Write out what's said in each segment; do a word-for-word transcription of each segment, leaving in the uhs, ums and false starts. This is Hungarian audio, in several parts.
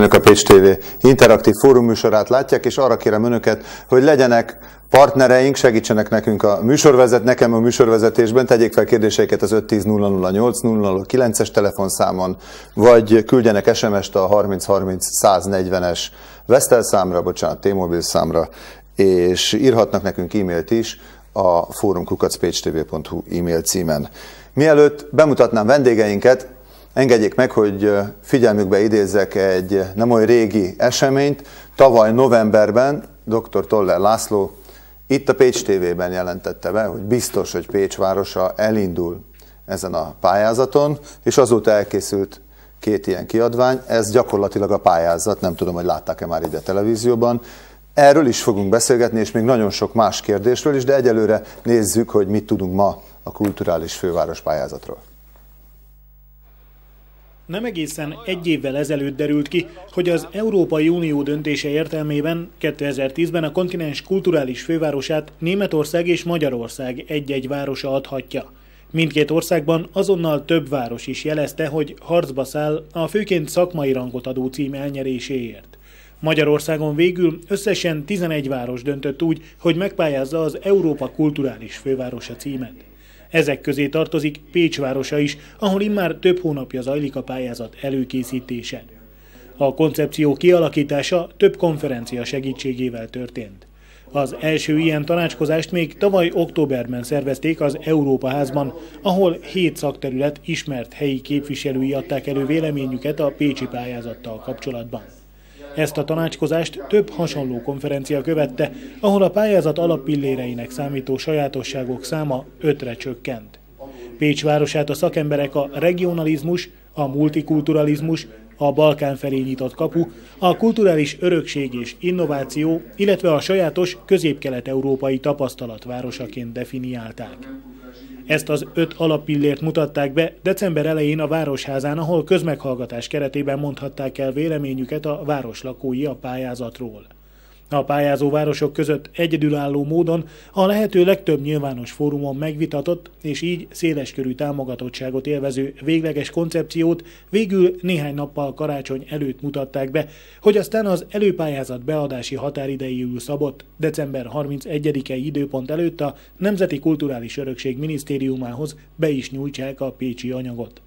Önök a Pécs té vé interaktív fórumműsorát látják, és arra kérem önöket, hogy legyenek partnereink, segítsenek nekünk a műsorvezet, nekem a műsorvezetésben, tegyék fel kérdéseiket az öt tíz nulla nulla nyolc nulla nulla kilences telefonszámon, vagy küldjenek es em est a harminc harminc száznegyvenes Vestel számra, bocsánat, T-Mobile számra, és írhatnak nekünk e-mailt is a fórum kukac pécs té vé pont hu e-mail címen. Mielőtt bemutatnám vendégeinket, engedjék meg, hogy figyelmükbe idézzek egy nem olyan régi eseményt. Tavaly novemberben dr. Toller László itt a Pécs té vében jelentette be, hogy biztos, hogy Pécs városa elindul ezen a pályázaton, és azóta elkészült két ilyen kiadvány. Ez gyakorlatilag a pályázat, nem tudom, hogy látták-e már ide televízióban. Erről is fogunk beszélgetni, és még nagyon sok más kérdésről is, de egyelőre nézzük, hogy mit tudunk ma a kulturális főváros pályázatról. Nem egészen egy évvel ezelőtt derült ki, hogy az Európai Unió döntése értelmében kétezer-tízben a kontinens kulturális fővárosát Németország és Magyarország egy-egy városa adhatja. Mindkét országban azonnal több város is jelezte, hogy harcba száll a főként szakmai rangot adó cím elnyeréséért. Magyarországon végül összesen tizenegy város döntött úgy, hogy megpályázza az Európa kulturális fővárosa címet. Ezek közé tartozik Pécs városa is, ahol immár több hónapja zajlik a pályázat előkészítése. A koncepció kialakítása több konferencia segítségével történt. Az első ilyen tanácskozást még tavaly októberben szervezték az Európa házban, ahol hét szakterület ismert helyi képviselői adták elő véleményüket a pécsi pályázattal kapcsolatban. Ezt a tanácskozást több hasonló konferencia követte, ahol a pályázat alappilléreinek számító sajátosságok száma ötre csökkent. Pécs városát a szakemberek a regionalizmus, a multikulturalizmus, a Balkán felé nyitott kapu, a kulturális örökség és innováció, illetve a sajátos közép-kelet-európai tapasztalat városaként definiálták. Ezt az öt alappillért mutatták be december elején a Városházán, ahol közmeghallgatás keretében mondhatták el véleményüket a város lakói a pályázatról. A pályázó városok között egyedülálló módon a lehető legtöbb nyilvános fórumon megvitatott és így széleskörű támogatottságot élvező végleges koncepciót végül néhány nappal karácsony előtt mutatták be, hogy aztán az előpályázat beadási határidejéül szabott december harmincegyedikei időpont előtt a Nemzeti Kulturális Örökség Minisztériumához be is nyújtsák a pécsi anyagot.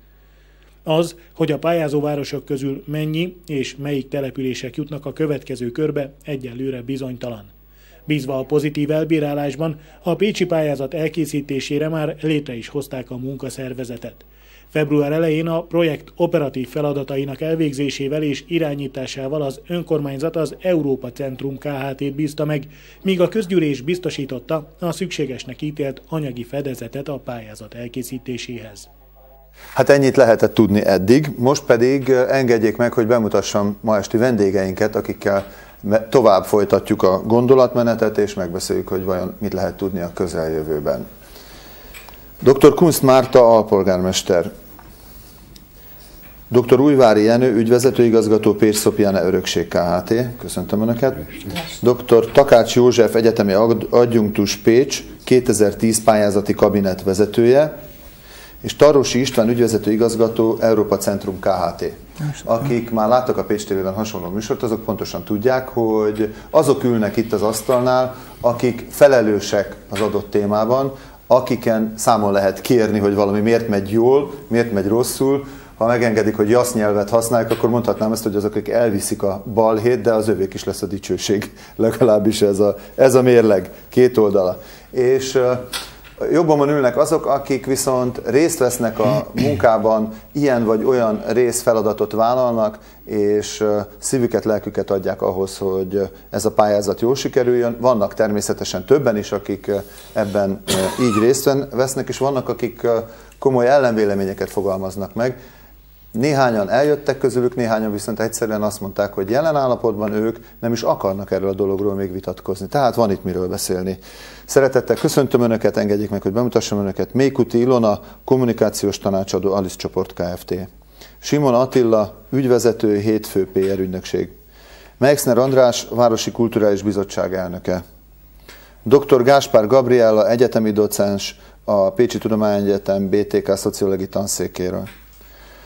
Az, hogy a pályázó városok közül mennyi és melyik települések jutnak a következő körbe, egyelőre bizonytalan. Bízva a pozitív elbírálásban, a pécsi pályázat elkészítésére már létre is hozták a munkaszervezetet. Február elején a projekt operatív feladatainak elvégzésével és irányításával az önkormányzat az Európa Centrum Kft-t bízta meg, míg a közgyűlés biztosította a szükségesnek ítélt anyagi fedezetet a pályázat elkészítéséhez. Hát ennyit lehetett tudni eddig, most pedig engedjék meg, hogy bemutassam ma esti vendégeinket, akikkel tovább folytatjuk a gondolatmenetet, és megbeszéljük, hogy vajon mit lehet tudni a közeljövőben. doktor Kunst Márta alpolgármester, doktor Újvári Jenő ügyvezetőigazgató, Pécs Szopjane Örökség Kft. Köszöntöm Önöket. doktor Takács József egyetemi adjunktus Pécs, kétezer-tíz pályázati kabinet vezetője, és Tarrosi István ügyvezető igazgató, Európa Centrum Kft. Akik már láttak a Pécs té vében hasonló műsort, azok pontosan tudják, hogy azok ülnek itt az asztalnál, akik felelősek az adott témában, akiken számon lehet kérni, hogy valami miért megy jól, miért megy rosszul. Ha megengedik, hogy jasz nyelvet használják, akkor mondhatnám ezt, hogy azok, akik elviszik a balhét, de az övék is lesz a dicsőség. Legalábbis ez a, ez a mérleg, két oldala. És jobban ülnek azok, akik viszont részt vesznek a munkában, ilyen vagy olyan részfeladatot vállalnak, és szívüket, lelküket adják ahhoz, hogy ez a pályázat jól sikerüljön. Vannak természetesen többen is, akik ebben így részt vesznek, és vannak, akik komoly ellenvéleményeket fogalmaznak meg. Néhányan eljöttek közülük, néhányan viszont egyszerűen azt mondták, hogy jelen állapotban ők nem is akarnak erről a dologról még vitatkozni. Tehát van itt miről beszélni. Szeretettel köszöntöm Önöket, engedjék meg, hogy bemutassam Önöket. Mékuti Ilona, kommunikációs tanácsadó, Alice Csoport Kft. Simon Attila, ügyvezető, Hétfő pé er ügynökség. Meixner András, Városi Kulturális Bizottság elnöke. doktor Gáspár Gabriella, egyetemi docens, a Pécsi Tudományegyetem bé té ká szociológiai tanszékéről.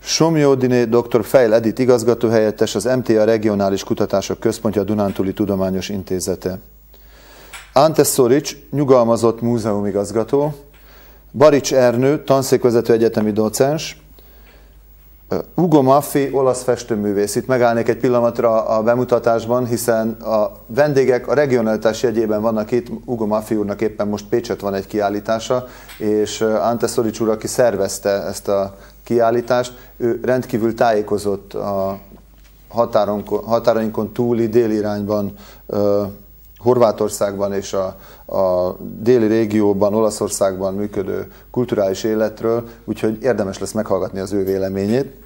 Somjódiné dr. Fejl Edith igazgatóhelyettes, az em té á Regionális Kutatások Központja, a Dunántúli Tudományos Intézete. Ante Szorics, nyugalmazott múzeumigazgató. Barics Ernő, tanszékvezető, egyetemi docens. Ugo Maffi, olasz festőművész. Itt megállnék egy pillanatra a bemutatásban, hiszen a vendégek a regionalitás jegyében vannak itt. Ugo Maffi úrnak éppen most Pécsett van egy kiállítása, és Ante Szorics úr, aki szervezte ezt a kiállítást, ő rendkívül tájékozott a határonkon, határainkon túli déli irányban, Horvátországban és a, a déli régióban, Olaszországban működő kulturális életről, úgyhogy érdemes lesz meghallgatni az ő véleményét.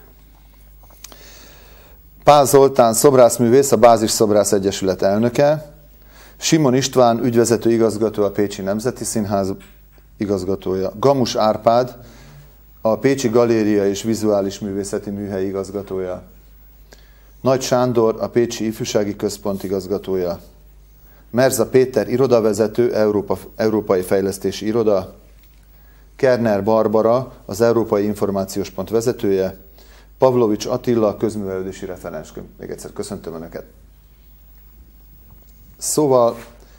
Pál Zoltán, szobrászművész, a Bázis Szobrász Egyesület elnöke. Simon István, ügyvezető igazgató, a Pécsi Nemzeti Színház igazgatója. Gamus Árpád, a Pécsi Galéria és Vizuális Művészeti Műhely igazgatója. Nagy Sándor, a Pécsi Ifjúsági Központ igazgatója. Merza Péter, irodavezető, Európa, Európai Fejlesztési Iroda. Kerner Barbara, az Európai Információs Pont vezetője. Pavlovics Attila, közművelődési referens. Még egyszer köszöntöm Önöket. Szóval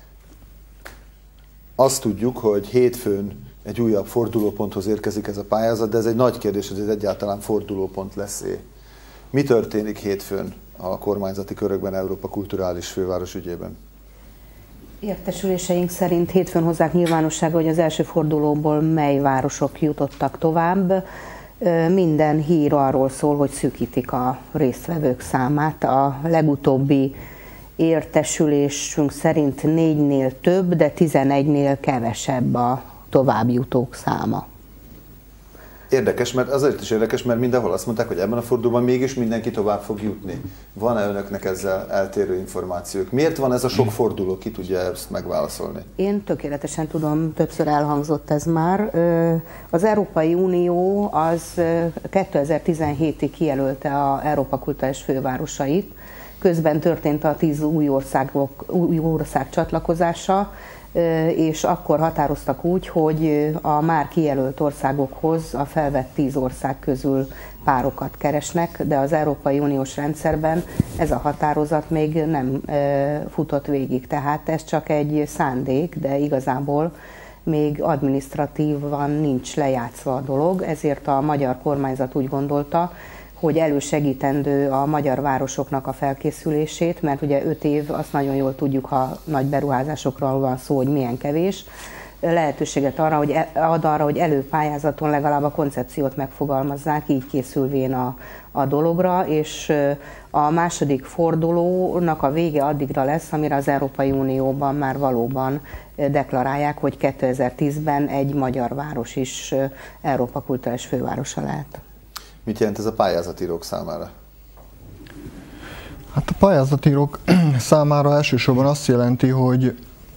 azt tudjuk, hogy hétfőn egy újabb fordulóponthoz érkezik ez a pályázat, de ez egy nagy kérdés, hogy ez egyáltalán fordulópont lesz-e. Mi történik hétfőn a kormányzati körökben Európa kulturális főváros ügyében? Értesüléseink szerint hétfőn hozzák nyilvánosságra, hogy az első fordulóból mely városok jutottak tovább. Minden hír arról szól, hogy szűkítik a résztvevők számát. A legutóbbi értesülésünk szerint négynél több, de tizenegynél kevesebb a továbbjutók száma. Érdekes, mert azért is érdekes, mert mindenhol azt mondták, hogy ebben a fordulóban mégis mindenki tovább fog jutni. Van-e önöknek ezzel eltérő információk? Miért van ez a sok forduló? Ki tudja ezt megválaszolni? Én tökéletesen tudom, többször elhangzott ez már. Az Európai Unió az kétezer-tizenhétig kijelölte az Európa kulturális fővárosait. Közben történt a tíz új, országok, új ország csatlakozása, és akkor határoztak úgy, hogy a már kijelölt országokhoz a felvett tíz ország közül párokat keresnek, de az Európai Uniós rendszerben ez a határozat még nem futott végig. Tehát ez csak egy szándék, de igazából még adminisztratívan nincs lejátszva a dolog, ezért a magyar kormányzat úgy gondolta, hogy elősegítendő a magyar városoknak a felkészülését, mert ugye öt év, azt nagyon jól tudjuk, ha nagy beruházásokról van szó, hogy milyen kevés, lehetőséget arra, hogy ad arra, hogy előpályázaton legalább a koncepciót megfogalmazzák, így készülvén a, a dologra, és a második fordulónak a vége addigra lesz, amire az Európai Unióban már valóban deklarálják, hogy kétezer-tízben egy magyar város is Európa kulturális fővárosa lehet. Mit jelent ez a pályázatírók számára? Hát a pályázatírók számára elsősorban azt jelenti, hogy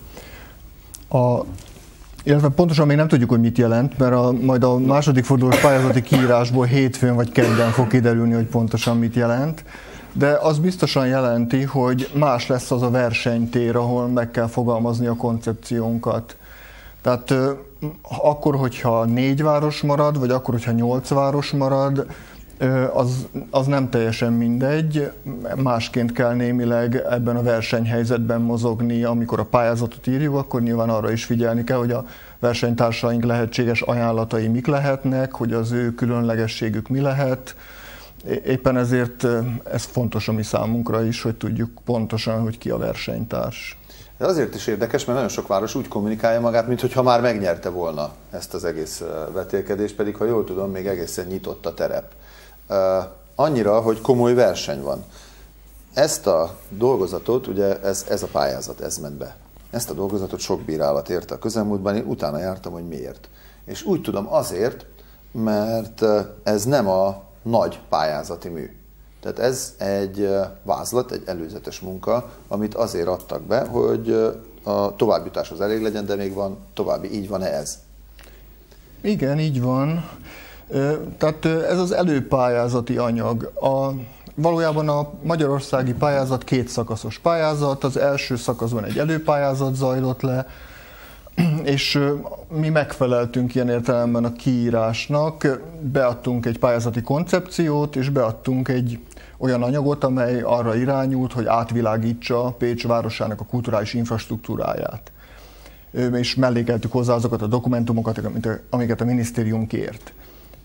a, illetve pontosan még nem tudjuk, hogy mit jelent, mert a, majd a második fordulós pályázati kiírásból hétfőn vagy kedden fog kiderülni, hogy pontosan mit jelent. De az biztosan jelenti, hogy más lesz az a versenytér, ahol meg kell fogalmazni a koncepciónkat. Tehát akkor, hogyha négy város marad, vagy akkor, hogyha nyolc város marad, az, az nem teljesen mindegy. Másként kell némileg ebben a versenyhelyzetben mozogni. Amikor a pályázatot írjuk, akkor nyilván arra is figyelni kell, hogy a versenytársaink lehetséges ajánlatai mik lehetnek, hogy az ő különlegességük mi lehet. Éppen ezért ez fontos a mi számunkra is, hogy tudjuk pontosan, hogy ki a versenytárs. Ez azért is érdekes, mert nagyon sok város úgy kommunikálja magát, mintha már megnyerte volna ezt az egész vetélkedést, pedig ha jól tudom, még egészen nyitott a terep. Annyira, hogy komoly verseny van. Ezt a dolgozatot, ugye ez, ez a pályázat, ez ment be. Ezt a dolgozatot sok bírálat érte a közelmúltban, én utána jártam, hogy miért. És úgy tudom azért, mert ez nem a nagy pályázati mű. Tehát ez egy vázlat, egy előzetes munka, amit azért adtak be, hogy a továbbjutáshoz elég legyen, de még van további. Így van-e ez? Igen, így van. Tehát ez az előpályázati anyag. A, valójában a magyarországi pályázat két szakaszos pályázat. Az első szakaszban egy előpályázat zajlott le, és mi megfeleltünk ilyen értelemben a kiírásnak, beadtunk egy pályázati koncepciót, és beadtunk egy olyan anyagot, amely arra irányult, hogy átvilágítsa Pécs városának a kulturális infrastruktúráját. És mellékeltük hozzá azokat a dokumentumokat, amiket a minisztérium kért.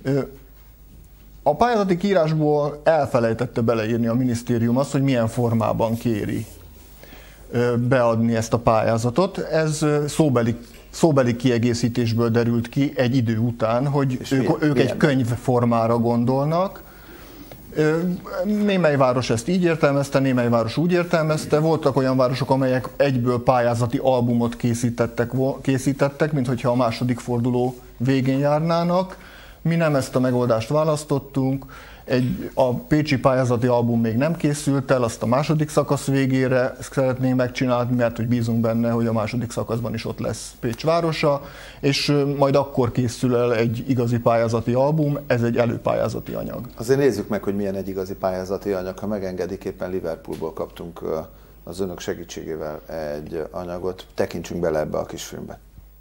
A pályázati kiírásból elfelejtette beleírni a minisztérium azt, hogy milyen formában kéri beadni ezt a pályázatot. Ez szóbeli, szóbeli kiegészítésből derült ki egy idő után, hogy ők, milyen, ők milyen? egy könyv formára gondolnak. Némely város ezt így értelmezte, némely város úgy értelmezte. Voltak olyan városok, amelyek egyből pályázati albumot készítettek, készítettek, mint hogyha a második forduló végén járnának. Mi nem ezt a megoldást választottunk. Egy, a pécsi pályázati album még nem készült el, azt a második szakasz végére szeretnénk megcsinálni, mert hogy bízunk benne, hogy a második szakaszban is ott lesz Pécs városa, és majd akkor készül el egy igazi pályázati album, ez egy előpályázati anyag. Azért nézzük meg, hogy milyen egy igazi pályázati anyag. Ha megengedik, éppen Liverpoolból kaptunk az önök segítségével egy anyagot. Tekintsünk bele ebbe a kis filmbe.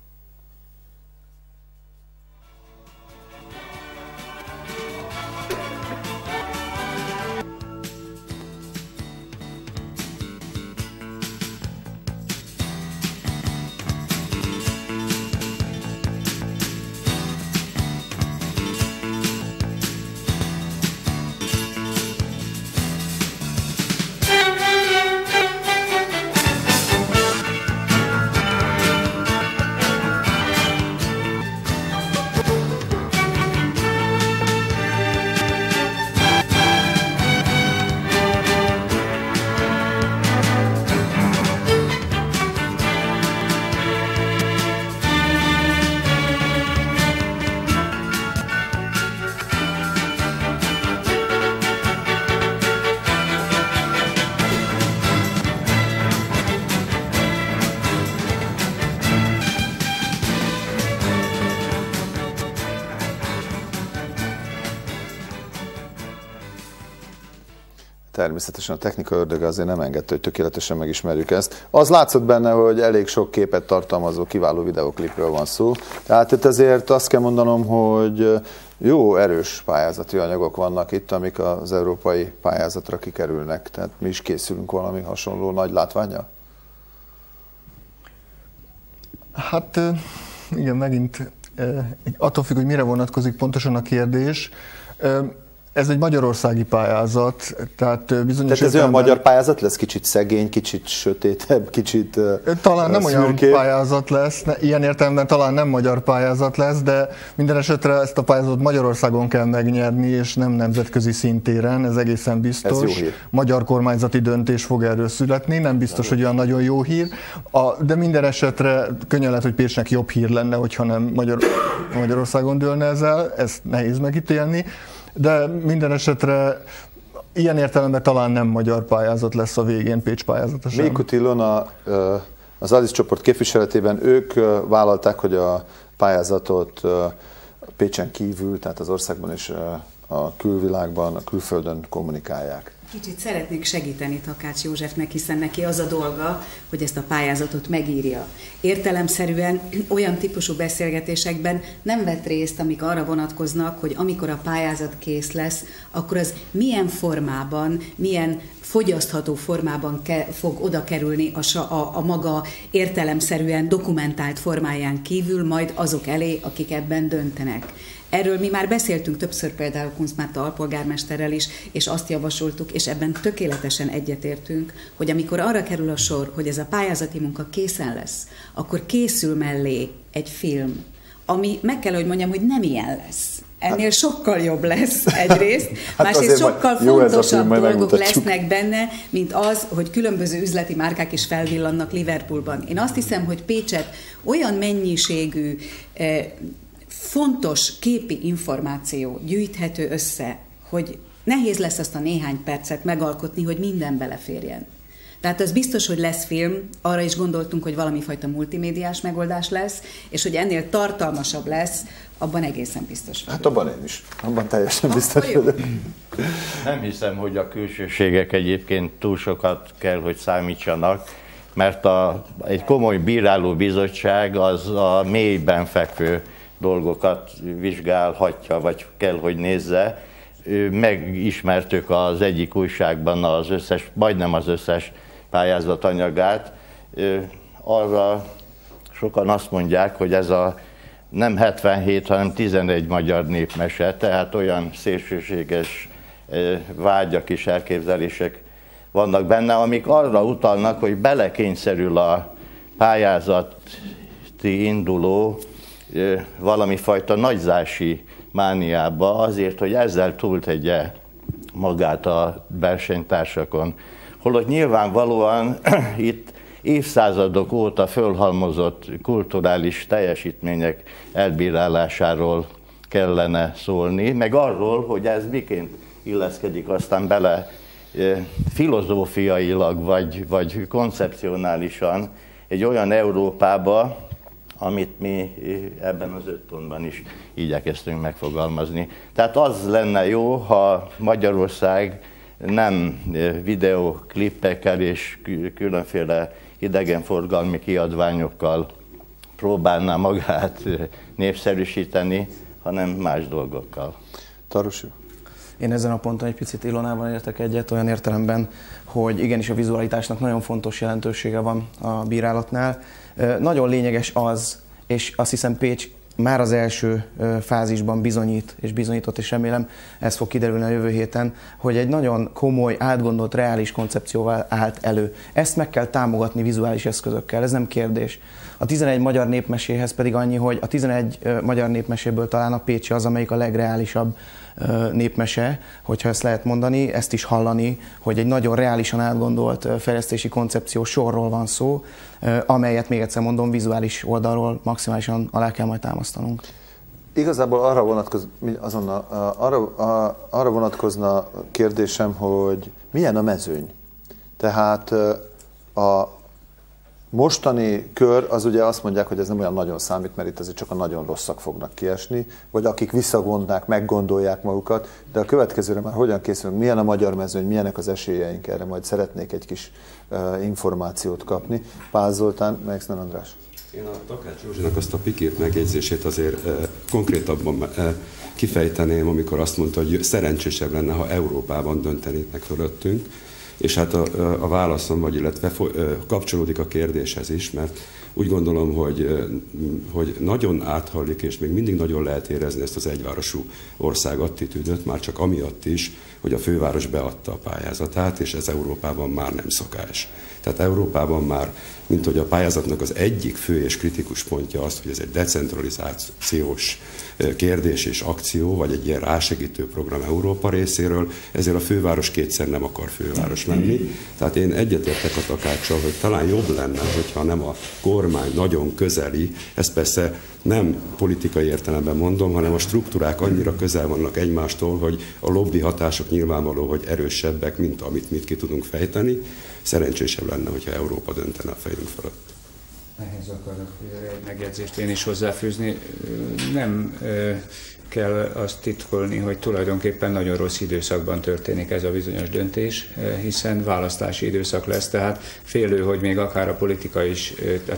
Természetesen a technika ördöge azért nem engedte, hogy tökéletesen megismerjük ezt. Az látszott benne, hogy elég sok képet tartalmazó kiváló videoklipről van szó. Tehát itt azért azt kell mondanom, hogy jó erős pályázati anyagok vannak itt, amik az európai pályázatra kikerülnek. Tehát mi is készülünk valami hasonló nagy látvánnyal? Hát igen, megint attól függ, hogy mire vonatkozik pontosan a kérdés. Ez egy magyarországi pályázat, tehát bizonyos... Tehát ez olyan magyar pályázat lesz? Kicsit szegény, kicsit sötétebb, kicsit talán nem szürkébb. Olyan pályázat lesz, ilyen értelemben talán nem magyar pályázat lesz, de minden esetre ezt a pályázatot Magyarországon kell megnyerni, és nem nemzetközi szintéren, ez egészen biztos. Ez jó hír. Magyar kormányzati döntés fog erről születni, nem biztos, hogy olyan nagyon jó hír, a, de minden esetre könnyen lehet, hogy Pécsnek jobb hír lenne, hogyha nem Magyar, Magyarországon dőlne ez el, ezt nehéz megítélni. De minden esetre ilyen értelemben talán nem magyar pályázat lesz a végén, Pécs pályázata sem. Mékuth Ilona az Alice csoport képviseletében ők vállalták, hogy a pályázatot Pécsen kívül, tehát az országban és a külvilágban, a külföldön kommunikálják. Kicsit szeretnék segíteni Takács Józsefnek, hiszen neki az a dolga, hogy ezt a pályázatot megírja. Értelemszerűen olyan típusú beszélgetésekben nem vett részt, amik arra vonatkoznak, hogy amikor a pályázat kész lesz, akkor az milyen formában, milyen fogyasztható formában ke- fog oda kerülni a, a, a maga értelemszerűen dokumentált formáján kívül, majd azok elé, akik ebben döntenek. Erről mi már beszéltünk többször például Kunstmárt alpolgármesterrel is, és azt javasoltuk, és ebben tökéletesen egyetértünk, hogy amikor arra kerül a sor, hogy ez a pályázati munka készen lesz, akkor készül mellé egy film, ami meg kell, hogy mondjam, hogy nem ilyen lesz. Ennél hát, sokkal jobb lesz egyrészt, hát másrészt sokkal fontosabb film, dolgok lesznek benne, mint az, hogy különböző üzleti márkák is felvillannak Liverpoolban. Én azt hiszem, hogy Pécset olyan mennyiségű eh, fontos képi információ gyűjthető össze, hogy nehéz lesz azt a néhány percet megalkotni, hogy minden beleférjen. Tehát az biztos, hogy lesz film, arra is gondoltunk, hogy valami fajta multimédiás megoldás lesz, és hogy ennél tartalmasabb lesz, abban egészen biztos vagyok. Hát abban én is. Abban teljesen biztos vagyok. Nem hiszem, hogy a külsőségek egyébként túl sokat kell, hogy számítsanak. mert a, egy komoly bírálóbizottság az a mélyben fekvő dolgokat vizsgálhatja, vagy kell, hogy nézze. Megismertük az egyik újságban az összes, majdnem az összes pályázat anyagát. Arra sokan azt mondják, hogy ez a nem hetvenhét, hanem tizenegy magyar népmese, tehát olyan szélsőséges vágyak és elképzelések vannak benne, amik arra utalnak, hogy belekényszerül a pályázati induló valami fajta nagyzási mániába azért, hogy ezzel túltegye magát a versenytársakon. Holott nyilvánvalóan itt évszázadok óta fölhalmozott kulturális teljesítmények elbírálásáról kellene szólni, meg arról, hogy ez miként illeszkedik aztán bele filozófiailag vagy, vagy koncepcionálisan egy olyan Európába, amit mi ebben az öt pontban is igyekeztünk megfogalmazni. Tehát az lenne jó, ha Magyarország nem videóklippekkel és különféle idegenforgalmi kiadványokkal próbálná magát népszerűsíteni, hanem más dolgokkal. Tarusi? Én ezen a ponton egy picit Ilonával értek egyet, olyan értelemben, hogy igenis a vizualitásnak nagyon fontos jelentősége van a bírálatnál. Nagyon lényeges az, és azt hiszem Pécs már az első fázisban bizonyít, és bizonyított, és remélem ez fog kiderülni a jövő héten, hogy egy nagyon komoly, átgondolt, reális koncepcióval állt elő. Ezt meg kell támogatni vizuális eszközökkel, ez nem kérdés. A tizenegy magyar népmeséhez pedig annyi, hogy a tizenegy magyar népmeséből talán a pécsi az, amelyik a legreálisabb népmese, hogyha ezt lehet mondani, ezt is hallani, hogy egy nagyon reálisan átgondolt fejlesztési koncepció sorról van szó, amelyet még egyszer mondom, vizuális oldalról maximálisan alá kell majd támasztanunk. Igazából arra, vonatkoz, azonnal, arra, arra vonatkozna kérdésem, hogy milyen a mezőny. Tehát a mostani kör, az ugye azt mondják, hogy ez nem olyan nagyon számít, mert itt azért csak a nagyon rosszak fognak kiesni, vagy akik visszagondolják, meggondolják magukat, de a következőre már hogyan készülünk, milyen a magyar mezőny, milyenek az esélyeink, erre majd szeretnék egy kis uh, információt kapni. Pál Zoltán, Meixner András. Én a Takács Józsinak azt a pikírt megjegyzését azért uh, konkrétabban uh, kifejteném, amikor azt mondta, hogy szerencsésebb lenne, ha Európában döntenének fölöttünk. És hát a, a válaszom, vagy illetve kapcsolódik a kérdéshez is, mert úgy gondolom, hogy, hogy nagyon áthallik, és még mindig nagyon lehet érezni ezt az egyvárosú ország attitűdöt, már csak amiatt is, hogy a főváros beadta a pályázatát, és ez Európában már nem szokás. Tehát Európában már, mint hogy a pályázatnak az egyik fő és kritikus pontja az, hogy ez egy decentralizációs kérdés és akció, vagy egy ilyen rásegítő program Európa részéről, ezért a főváros kétszer nem akar főváros lenni. Tehát én egyetértek a Takáccsal, hogy talán jobb lenne, hogyha nem a kormány nagyon közeli, ez persze nem politikai értelemben mondom, hanem a struktúrák annyira közel vannak egymástól, hogy a lobby hatások nyilvánvaló, hogy erősebbek, mint amit mit ki tudunk fejteni. Szerencsésebb lenne, hogyha Európa döntene a fejünk fölött. Ehhez akarok egy megjegyzést én is hozzáfűzni. Nem kell azt titkolni, hogy tulajdonképpen nagyon rossz időszakban történik ez a bizonyos döntés, hiszen választási időszak lesz, tehát félő, hogy még akár a politika is,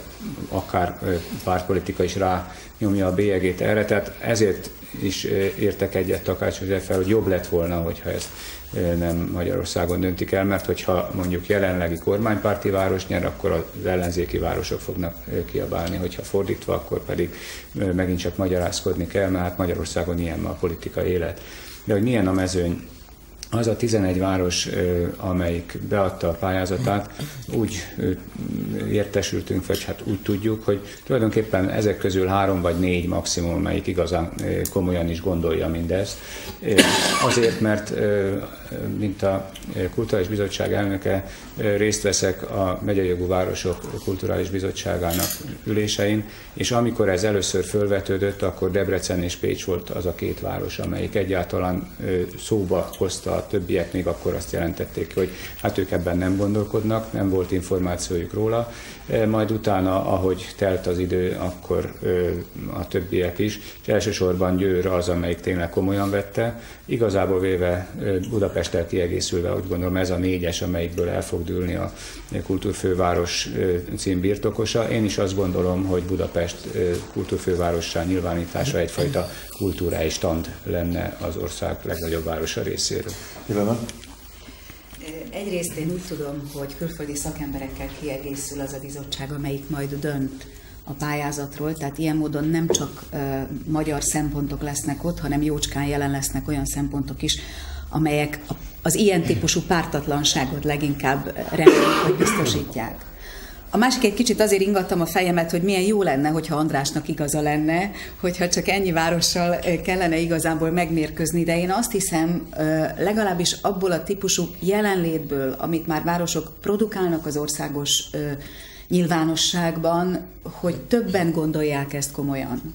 akár pártpolitika is rányomja a bélyegét erre, tehát ezért is értek egyet Takács Józseffel, hogy jobb lett volna, hogyha ezt nem Magyarországon döntik el, mert hogyha mondjuk jelenlegi kormánypárti város nyer, akkor az ellenzéki városok fognak kiabálni, hogyha fordítva, akkor pedig megint csak magyarázkodni kell, mert hát Magyarországon ilyen a politikai élet. De hogy milyen a mezőny? Az a tizenegy város, amelyik beadta a pályázatát, úgy értesültünk, vagy hát úgy tudjuk, hogy tulajdonképpen ezek közül három vagy négy maximum, amelyik igazán komolyan is gondolja mindezt. Azért, mert mint a Kulturális Bizottság elnöke részt veszek a Megyei Jogú Városok Kulturális Bizottságának ülésein, és amikor ez először fölvetődött, akkor Debrecen és Pécs volt az a két város, amelyik egyáltalán szóba hozta, a többiek még akkor azt jelentették, hogy hát ők ebben nem gondolkodnak, nem volt információjuk róla, majd utána, ahogy telt az idő, akkor a többiek is, és elsősorban Győr az, amelyik tényleg komolyan vette. Igazából véve Budapest Budapesttel kiegészülve, úgy gondolom ez a négyes, amelyikből el fog dőlni a kultúrfőváros cím birtokosa. Én is azt gondolom, hogy Budapest kultúrfővárossá nyilvánítása egyfajta kulturális stand lenne az ország legnagyobb városa részéről. Ilona? Egyrészt én úgy tudom, hogy külföldi szakemberekkel kiegészül az a bizottság, amelyik majd dönt a pályázatról, tehát ilyen módon nem csak uh, magyar szempontok lesznek ott, hanem jócskán jelen lesznek olyan szempontok is, amelyek az ilyen típusú pártatlanságot leginkább remélik, hogy biztosítják. A másik egy kicsit azért ingattam a fejemet, hogy milyen jó lenne, hogyha Andrásnak igaza lenne, hogyha csak ennyi várossal kellene igazából megmérkőzni, de én azt hiszem, legalábbis abból a típusú jelenlétből, amit már városok produkálnak az országos nyilvánosságban, hogy többen gondolják ezt komolyan.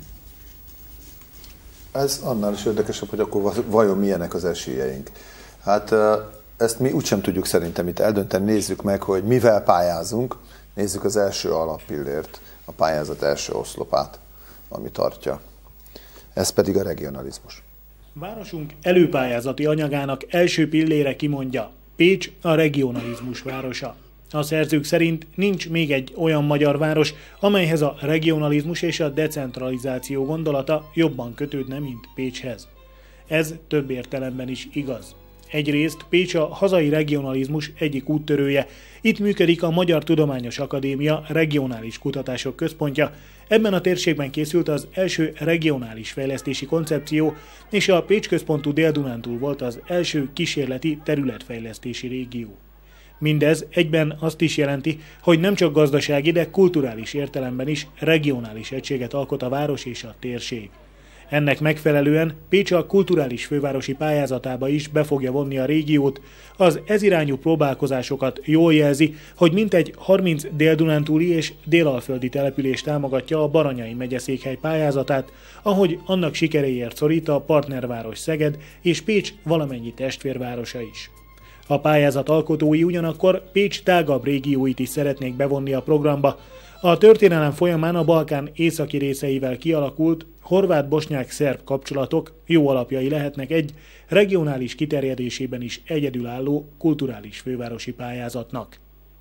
Ez annál is érdekesebb, hogy akkor vajon milyenek az esélyeink. Hát ezt mi úgysem tudjuk szerintem itt eldönteni, nézzük meg, hogy mivel pályázunk, nézzük az első alappillért, a pályázat első oszlopát, ami tartja. Ez pedig a regionalizmus. Városunk előpályázati anyagának első pillére kimondja: Pécs a regionalizmus városa. A szerzők szerint nincs még egy olyan magyar város, amelyhez a regionalizmus és a decentralizáció gondolata jobban kötődne, mint Pécshez. Ez több értelemben is igaz. Egyrészt Pécs a hazai regionalizmus egyik úttörője. Itt működik a Magyar Tudományos Akadémia Regionális Kutatások Központja. Ebben a térségben készült az első regionális fejlesztési koncepció, és a Pécs központú Dél-Dunántúl volt az első kísérleti területfejlesztési régió. Mindez egyben azt is jelenti, hogy nem csak gazdasági, de kulturális értelemben is regionális egységet alkot a város és a térség. Ennek megfelelően Pécs a kulturális fővárosi pályázatába is be fogja vonni a régiót. Az ezirányú próbálkozásokat jól jelzi, hogy mintegy harminc dél-dunántúli és délalföldi település támogatja a Baranyai megyeszékhely pályázatát, ahogy annak sikeréért szorít a partnerváros Szeged és Pécs valamennyi testvérvárosa is. A pályázat alkotói ugyanakkor Pécs tágabb régióit is szeretnék bevonni a programba. A történelem folyamán a Balkán északi részeivel kialakult horvát-bosnyák-szerb kapcsolatok jó alapjai lehetnek egy regionális kiterjedésében is egyedülálló kulturális fővárosi pályázatnak.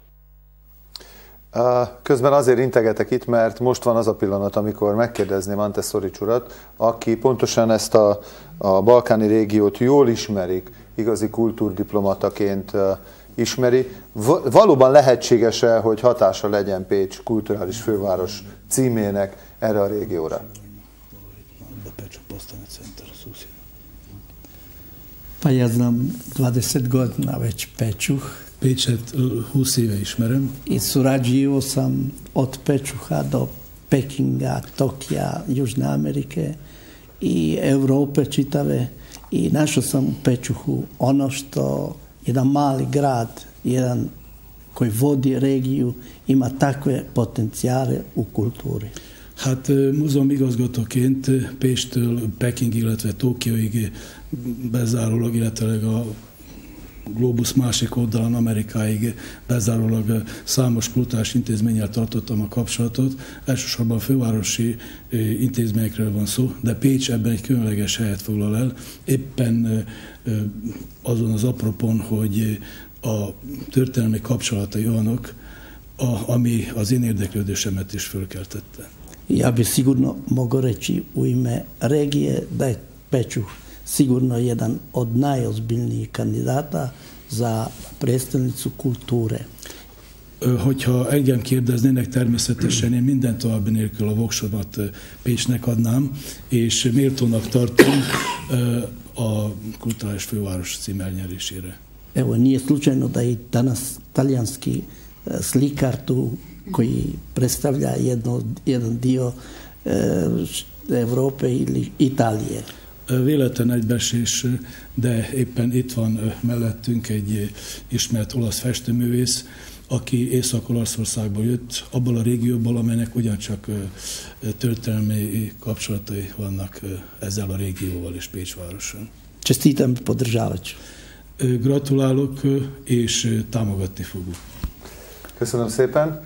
Közben azért integetek itt, mert most van az a pillanat, amikor megkérdezném Ante Szorics urat, aki pontosan ezt a, a balkáni régiót jól ismerik, igazi kultúrdiplomataként ismeri. Valóban lehetséges-e, hogy hatása legyen Pécs kulturális főváros címének erre a régióra? Pa ja znam dvadeset godina već Pečuh. Pécset húsz éve ismerem. I surađivao sam od Pečuha do Pekinga, Tokija, Južne Amerike i Europe čitave. I našao sam u Pečuhu ono što jedan mali grad, jedan koji vodi regiju, ima takve potencijale u kulturi. Hát múzeum igazgatóként Pécstől Peking, illetve Tokióig bezárólag, illetve a Globus másik oldalán Amerikáig bezárólag számos kulturális intézménnyel tartottam a kapcsolatot. Elsősorban fővárosi intézményekről van szó, de Pécs ebben egy különleges helyet foglal el. Éppen azon az apropon, hogy a történelmi kapcsolatai olyanok, ami az én érdeklődésemet is fölkeltette. Ja bi sigurno mogao reći u ime regije da je Pečuh sigurno jedan od najozbiljnijih kandidata za predstavnicu kulture. Hogyha engem kérdeznének, természetesen én minden további nélkül a voksomat Pécsnek adnám, és méltónak tartom a kulturális főváros cím elnyerésére. Evo, nije slučajno da je danas talijanski slikar tu koji predstavlja jedno, jedan dio Európe ili Itálie. Véletlen egybeesés, de éppen itt van mellettünk egy ismert olasz festőművész, aki Észak-Olaszországból jött, abból a régióból, amelynek ugyancsak történelmi kapcsolatai vannak ezzel a régióval és Pécs városon. Čestitam, podržavat ću. Gratulálok, és támogatni fogok. Köszönöm szépen.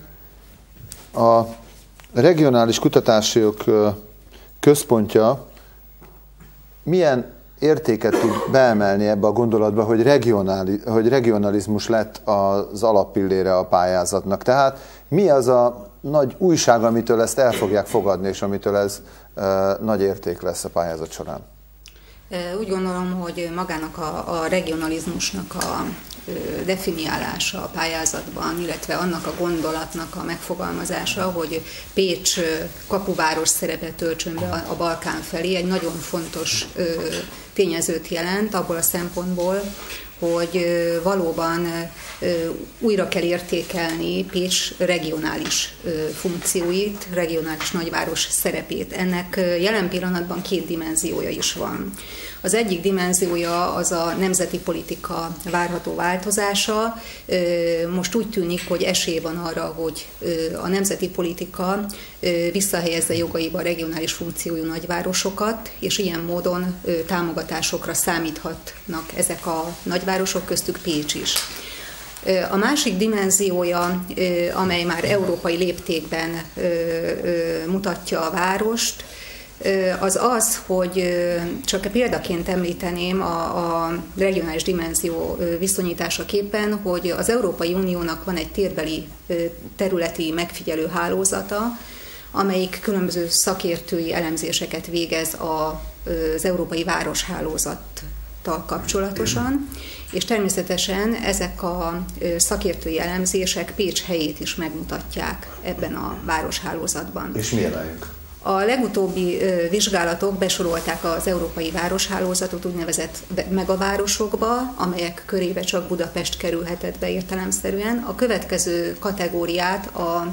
A Regionális Kutatási Központja milyen értéket tud beemelni ebbe a gondolatba, hogy, regionális, hogy regionalizmus lett az alappillére a pályázatnak. Tehát mi az a nagy újság, amitől ezt el fogják fogadni, és amitől ez uh, nagy érték lesz a pályázat során? Úgy gondolom, hogy magának a, a regionalizmusnak a definiálása a pályázatban, illetve annak a gondolatnak a megfogalmazása, hogy Pécs kapuváros szerepet töltsön be a Balkán felé, egy nagyon fontos tényezőt jelent abból a szempontból, hogy valóban újra kell értékelni Pécs regionális funkcióit, regionális nagyváros szerepét. Ennek jelen pillanatban két dimenziója is van. Az egyik dimenziója az a nemzeti politika várható változása. Most úgy tűnik, hogy esély van arra, hogy a nemzeti politika visszahelyezze jogaiba a regionális funkciójú nagyvárosokat, és ilyen módon támogatásokra számíthatnak ezek a nagyvárosok, köztük Pécs is. A másik dimenziója, amely már európai léptékben mutatja a várost, az az, hogy csak példaként említeném a, a regionális dimenzió viszonyításaképpen, hogy az Európai Uniónak van egy térbeli területi megfigyelő hálózata, amelyik különböző szakértői elemzéseket végez az Európai Városhálózattal kapcsolatosan, és természetesen ezek a szakértői elemzések Pécs helyét is megmutatják ebben a városhálózatban. És mi emeljük? A legutóbbi vizsgálatok besorolták az európai városhálózatot úgynevezett megavárosokba, amelyek körébe csak Budapest kerülhetett be értelemszerűen. A következő kategóriát a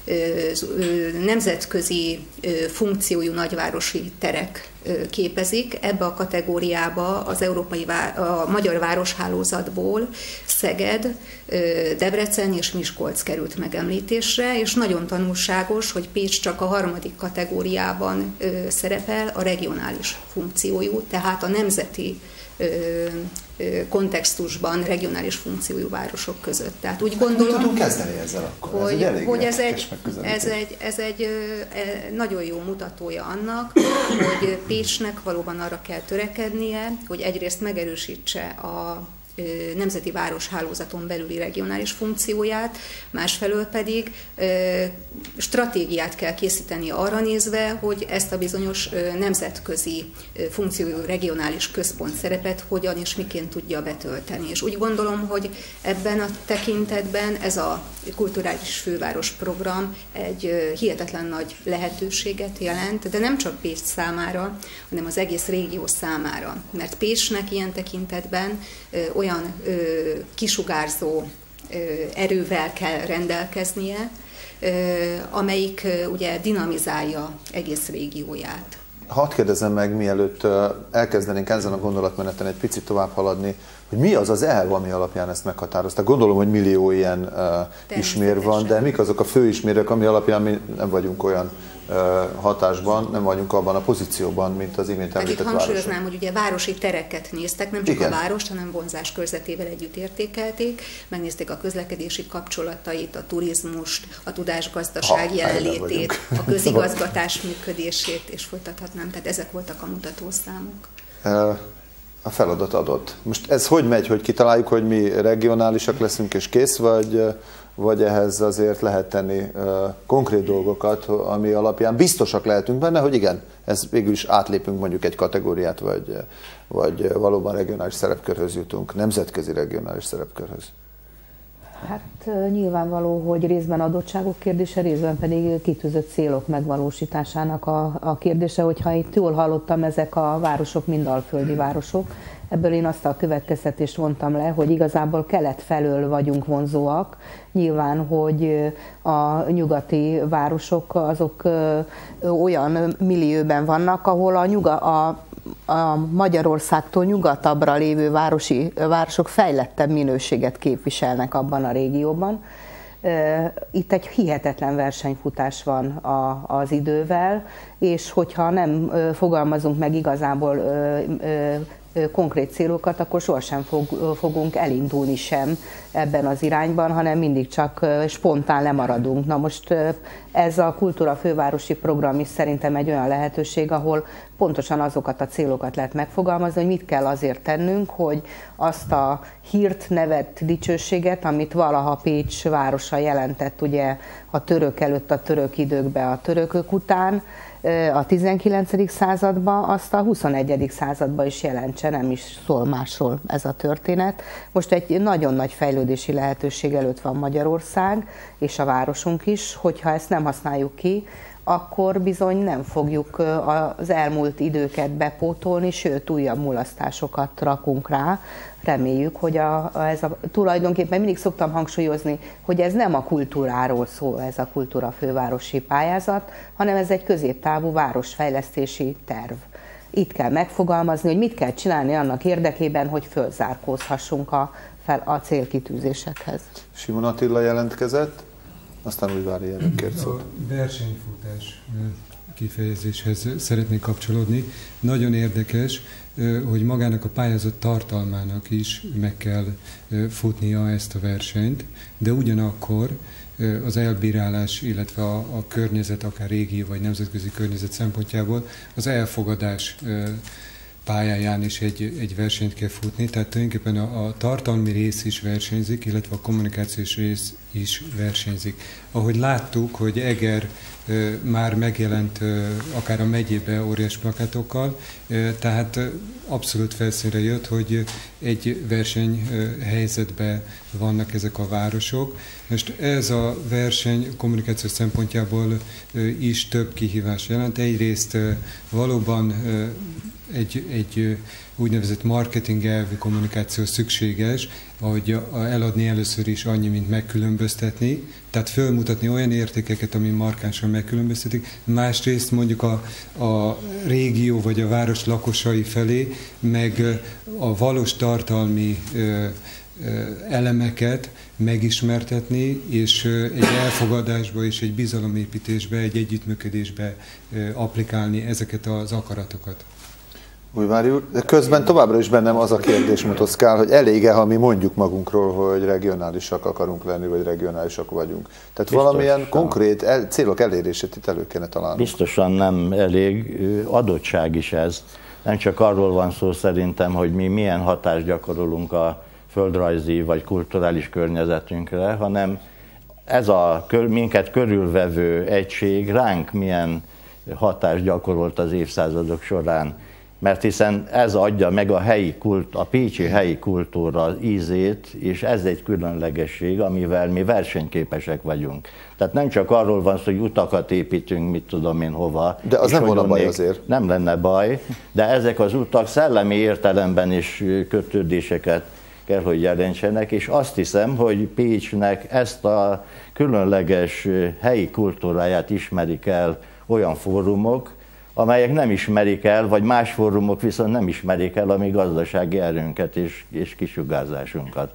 nemzetközi funkciójú nagyvárosi terek képezik. Ebbe a kategóriába az európai, a magyar városhálózatból Szeged, Debrecen és Miskolc került megemlítésre, és nagyon tanulságos, hogy Pécs csak a harmadik kategóriában szerepel a regionális funkciójú, tehát a nemzeti kontextusban regionális funkciójú városok között. Tehát úgy gondolom, mit tudunk kezdeni ezzel akkor? Hogy, ez egy hogy ez, egy, ez, egy, ez egy nagyon jó mutatója annak, hogy Pécsnek valóban arra kell törekednie, hogy egyrészt megerősítse a nemzeti városhálózaton belüli regionális funkcióját, másfelől pedig stratégiát kell készíteni arra nézve, hogy ezt a bizonyos nemzetközi funkciójú regionális központ szerepet hogyan és miként tudja betölteni. És úgy gondolom, hogy ebben a tekintetben ez a kulturális főváros program egy hihetetlen nagy lehetőséget jelent, de nem csak Pécs számára, hanem az egész régió számára. Mert Pécsnek ilyen tekintetben olyan olyan ö, kisugárzó ö, erővel kell rendelkeznie, ö, amelyik ö, ugye dinamizálja egész régióját. Hadd kérdezem meg, mielőtt elkezdenénk ezen a gondolatmeneten egy picit tovább haladni, hogy mi az az elv, ami alapján ezt meghatározták. Gondolom, hogy millió ilyen uh, ismér van, de mik azok a fő ismérők, ami alapján mi nem vagyunk olyan uh, hatásban, nem vagyunk abban a pozícióban, mint az imént említett városok. Hangsúlyoznám, hogy ugye városi tereket néztek, nem csak Igen. a várost, hanem vonzás körzetével együtt értékelték, megnézték a közlekedési kapcsolatait, a turizmust, a tudásgazdaság ha, jelenlétét, a közigazgatás működését, és folytathatnám. Tehát ezek voltak a mutatószámok. Uh, A feladat adott. Most ez hogy megy, hogy kitaláljuk, hogy mi regionálisak leszünk és kész, vagy, vagy ehhez azért lehet tenni uh, konkrét dolgokat, ami alapján biztosak lehetünk benne, hogy igen, ez végül is átlépünk mondjuk egy kategóriát, vagy, vagy valóban regionális szerepkörhöz jutunk, nemzetközi regionális szerepkörhöz. Hát nyilvánvaló, hogy részben adottságok kérdése, részben pedig kitűzött célok megvalósításának a, a kérdése, hogyha itt jól hallottam, ezek a városok mind alföldi városok. Ebből én azt a következtetést vontam le, hogy igazából kelet felől vagyunk vonzóak. Nyilván, hogy a nyugati városok azok olyan millióben vannak, ahol a, nyuga, a a Magyarországtól nyugatabbra lévő városi, városok fejlettebb minőséget képviselnek abban a régióban. Itt egy hihetetlen versenyfutás van a, az idővel, és hogyha nem fogalmazunk meg igazából konkrét célokat, akkor sohasem fog, fogunk elindulni sem ebben az irányban, hanem mindig csak spontán lemaradunk. Na most Ez a Kultúra Fővárosi Program is szerintem egy olyan lehetőség, ahol pontosan azokat a célokat lehet megfogalmazni, hogy mit kell azért tennünk, hogy azt a hírt, nevet, dicsőséget, amit valaha Pécs városa jelentett ugye a török előtt, a török időkben, a törökök után, a tizenkilencedik században, azt a huszonegyedik században is jelentse, nem is szól másról ez a történet. Most egy nagyon nagy fejlődési lehetőség előtt van Magyarország, és a városunk is, hogyha ezt nem használjuk ki, akkor bizony nem fogjuk az elmúlt időket bepótolni, sőt újabb mulasztásokat rakunk rá. Reméljük, hogy a, a, ez a, tulajdonképpen mindig szoktam hangsúlyozni, hogy ez nem a kultúráról szól, ez a Kultúra Fővárosi pályázat, hanem ez egy középtávú városfejlesztési terv. Itt kell megfogalmazni, hogy mit kell csinálni annak érdekében, hogy fölzárkózhassunk a, fel, a célkitűzésekhez. Simon Attila jelentkezett, aztán Újvári Jenő kért szót. A versenyfutás kifejezéshez szeretnék kapcsolódni. Nagyon érdekes, hogy magának a pályázat tartalmának is meg kell futnia ezt a versenyt, de ugyanakkor az elbírálás, illetve a, a környezet, akár régi vagy nemzetközi környezet szempontjából az elfogadás pályáján is egy, egy versenyt kell futni, tehát tulajdonképpen a, a tartalmi rész is versenyzik, illetve a kommunikációs rész is versenyzik. Ahogy láttuk, hogy Eger e, már megjelent e, akár a megyébe óriás plakátokkal, e, tehát e, abszolút felszínre jött, hogy egy versenyhelyzetben vannak ezek a városok. Most ez a verseny kommunikáció szempontjából e, is több kihívás jelent. Egyrészt e, valóban e, Egy, egy úgynevezett marketing elvű kommunikáció szükséges, ahogy eladni először is annyi, mint megkülönböztetni, tehát fölmutatni olyan értékeket, ami markánsan megkülönböztetik, másrészt mondjuk a, a régió vagy a város lakosai felé, meg a valós tartalmi ö, ö, elemeket megismertetni, és egy elfogadásba és egy bizalomépítésbe, egy együttműködésbe ö, applikálni ezeket az akaratokat. Újvári úr, de közben továbbra is bennem az a kérdés motoszkál, hogy elég-e, ha mi mondjuk magunkról, hogy regionálisak akarunk lenni, vagy regionálisak vagyunk. Tehát biztos, valamilyen konkrét el, célok elérését itt elő kellene találnunk. Biztosan nem elég, adottság is ez. Nem csak arról van szó szerintem, hogy mi milyen hatást gyakorolunk a földrajzi vagy kulturális környezetünkre, hanem ez a minket körülvevő egység ránk milyen hatást gyakorolt az évszázadok során. Mert hiszen ez adja meg a helyi kult, a pécsi helyi kultúra ízét, és ez egy különlegesség, amivel mi versenyképesek vagyunk. Tehát nem csak arról van szó, hogy utakat építünk, mit tudom én hova. De az nem volna baj azért. Nem lenne baj, de ezek az utak szellemi értelemben is kötődéseket kell, hogy jelentsenek, és azt hiszem, hogy Pécsnek ezt a különleges helyi kultúráját ismerik el olyan fórumok, amelyek nem ismerik el, vagy más fórumok viszont nem ismerik el a mi gazdasági erőnket és, és kisugárzásunkat.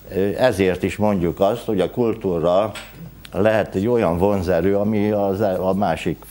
Ezért is mondjuk azt, hogy a kultúra lehet egy olyan vonzerő, ami az, a másik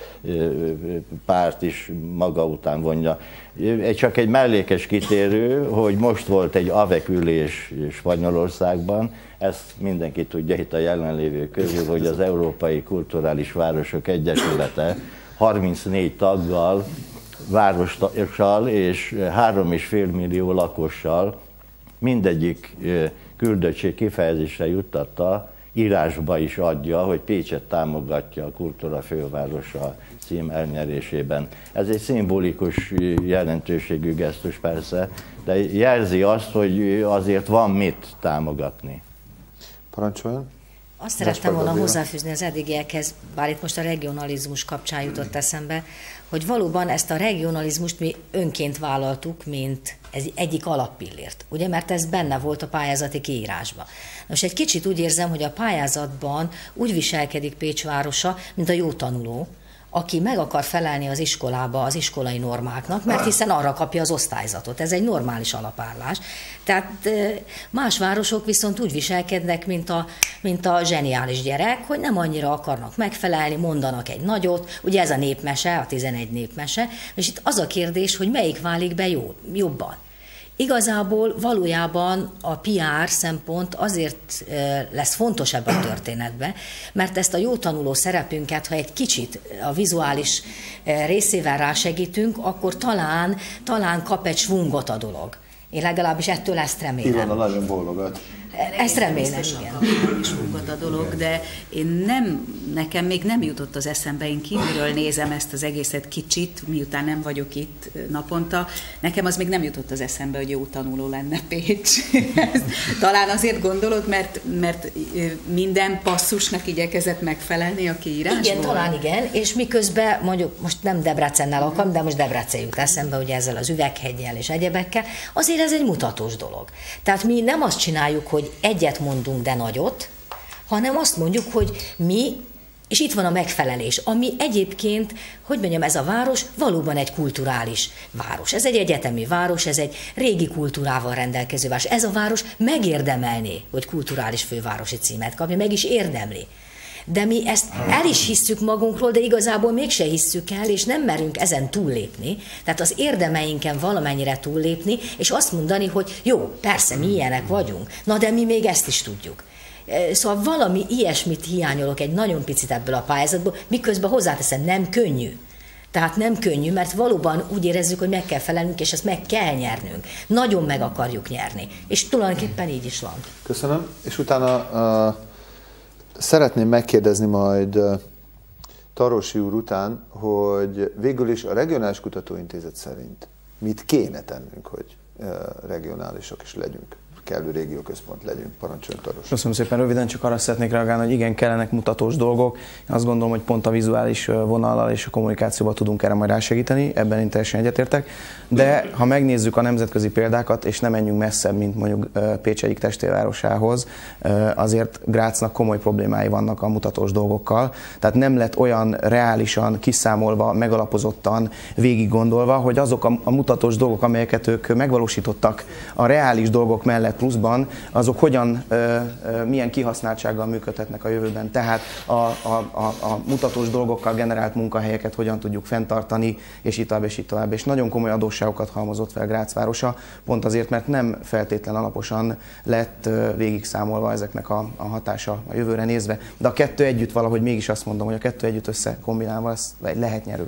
párt is maga után vonja. Csak egy mellékes kitérő, hogy most volt egy AVEK ülés Spanyolországban, ezt mindenki tudja itt a jelenlévők közül, hogy az Európai Kulturális Városok Egyesülete harmincnégy taggal, várossal és három és fél millió lakossal mindegyik küldöttség kifejezésre juttatta, írásba is adja, hogy Pécset támogatja a Kultúra Fővárosa cím elnyerésében. Ez egy szimbolikus jelentőségű gesztus persze, de jelzi azt, hogy azért van mit támogatni. Parancsoljon! Azt szerettem volna hozzáfűzni az eddigiekhez, bár itt most a regionalizmus kapcsán jutott eszembe, hogy valóban ezt a regionalizmust mi önként vállaltuk, mint ez egyik alappillért, ugye, mert ez benne volt a pályázati kiírásban. Most egy kicsit úgy érzem, hogy a pályázatban úgy viselkedik Pécs városa, mint a jó tanuló, aki meg akar felelni az iskolába az iskolai normáknak, mert hiszen arra kapja az osztályzatot. Ez egy normális alapállás. Tehát más városok viszont úgy viselkednek, mint a, mint a zseniális gyerek, hogy nem annyira akarnak megfelelni, mondanak egy nagyot. Ugye ez a népmese, a tizenegy népmese, és itt az a kérdés, hogy melyik válik be jó, jobban. Igazából valójában a pé er szempont azért lesz fontos ebben a történetben, mert ezt a jó tanuló szerepünket, ha egy kicsit a vizuális részével rásegítünk, akkor talán, talán kap egy svungot a dolog. Én legalábbis ettől ezt remélem. Ilona nagyon bólogat. Ezt remélem, igen. is fogott a dolog, de én nem, nekem még nem jutott az eszembe, én kívülről nézem ezt az egészet kicsit, miután nem vagyok itt naponta, nekem az még nem jutott az eszembe, hogy jó tanuló lenne Pécs. Talán azért gondolod, mert, mert minden passzusnak igyekezett megfelelni a kiírásból? Igen, talán igen, és miközben mondjuk most nem Debrecennel akarom, de most Debrecen jut eszembe, ugye ezzel az üvegheggyel és egyebekkel, azért ez egy mutatós dolog. Tehát mi nem azt csináljuk, hogy egyet mondunk, de nagyot, hanem azt mondjuk, hogy mi, és itt van a megfelelés, ami egyébként, hogy mondjam, ez a város valóban egy kulturális város. Ez egy egyetemi város, ez egy régi kultúrával rendelkező város. Ez a város megérdemelné, hogy kulturális fővárosi címet kapja, meg is érdemli. De mi ezt el is hisszük magunkról, de igazából mégse hisszük el, és nem merünk ezen túllépni. Tehát az érdemeinken valamennyire túllépni, és azt mondani, hogy jó, persze, mi ilyenek vagyunk, na de mi még ezt is tudjuk. Szóval valami ilyesmit hiányolok egy nagyon picit ebből a pályázatból, miközben hozzáteszem, nem könnyű. Tehát nem könnyű, mert valóban úgy érezzük, hogy meg kell felelnünk, és ezt meg kell nyernünk. Nagyon meg akarjuk nyerni. És tulajdonképpen így is van. Köszönöm. És utána uh, szeretném megkérdezni majd uh, Tarosi úr után, hogy végül is a Regionális Kutatóintézet szerint mit kéne tennünk, hogy uh, regionálisak is legyünk, kellő régióközpont legyünk. Parancsoljon, Taros. Köszönöm szépen, röviden csak arra szeretnék reagálni, hogy igen, kellenek mutatós dolgok. Én azt gondolom, hogy pont a vizuális vonallal és a kommunikációval tudunk erre majd rásegíteni, ebben én teljesen egyetértek. De ha megnézzük a nemzetközi példákat, és nem menjünk messzebb, mint mondjuk Pécs egyik testvérvárosához, azért Graznak komoly problémái vannak a mutatós dolgokkal. Tehát nem lett olyan reálisan, kiszámolva, megalapozottan, végig gondolva, hogy azok a mutatós dolgok, amelyeket ők megvalósítottak a reális dolgok mellett pluszban, azok hogyan, milyen kihasználtsággal működhetnek a jövőben. Tehát a, a, a, a mutatós dolgokkal generált munkahelyeket hogyan tudjuk fenntartani, és így tovább, és így tovább. És nagyon komoly adósságokat halmozott fel Grácz városa, pont azért, mert nem feltétlen alaposan lett végig számolva ezeknek a, a hatása a jövőre nézve. De a kettő együtt valahogy mégis azt mondom, hogy a kettő együtt összekombinálva ez lehet nyerő.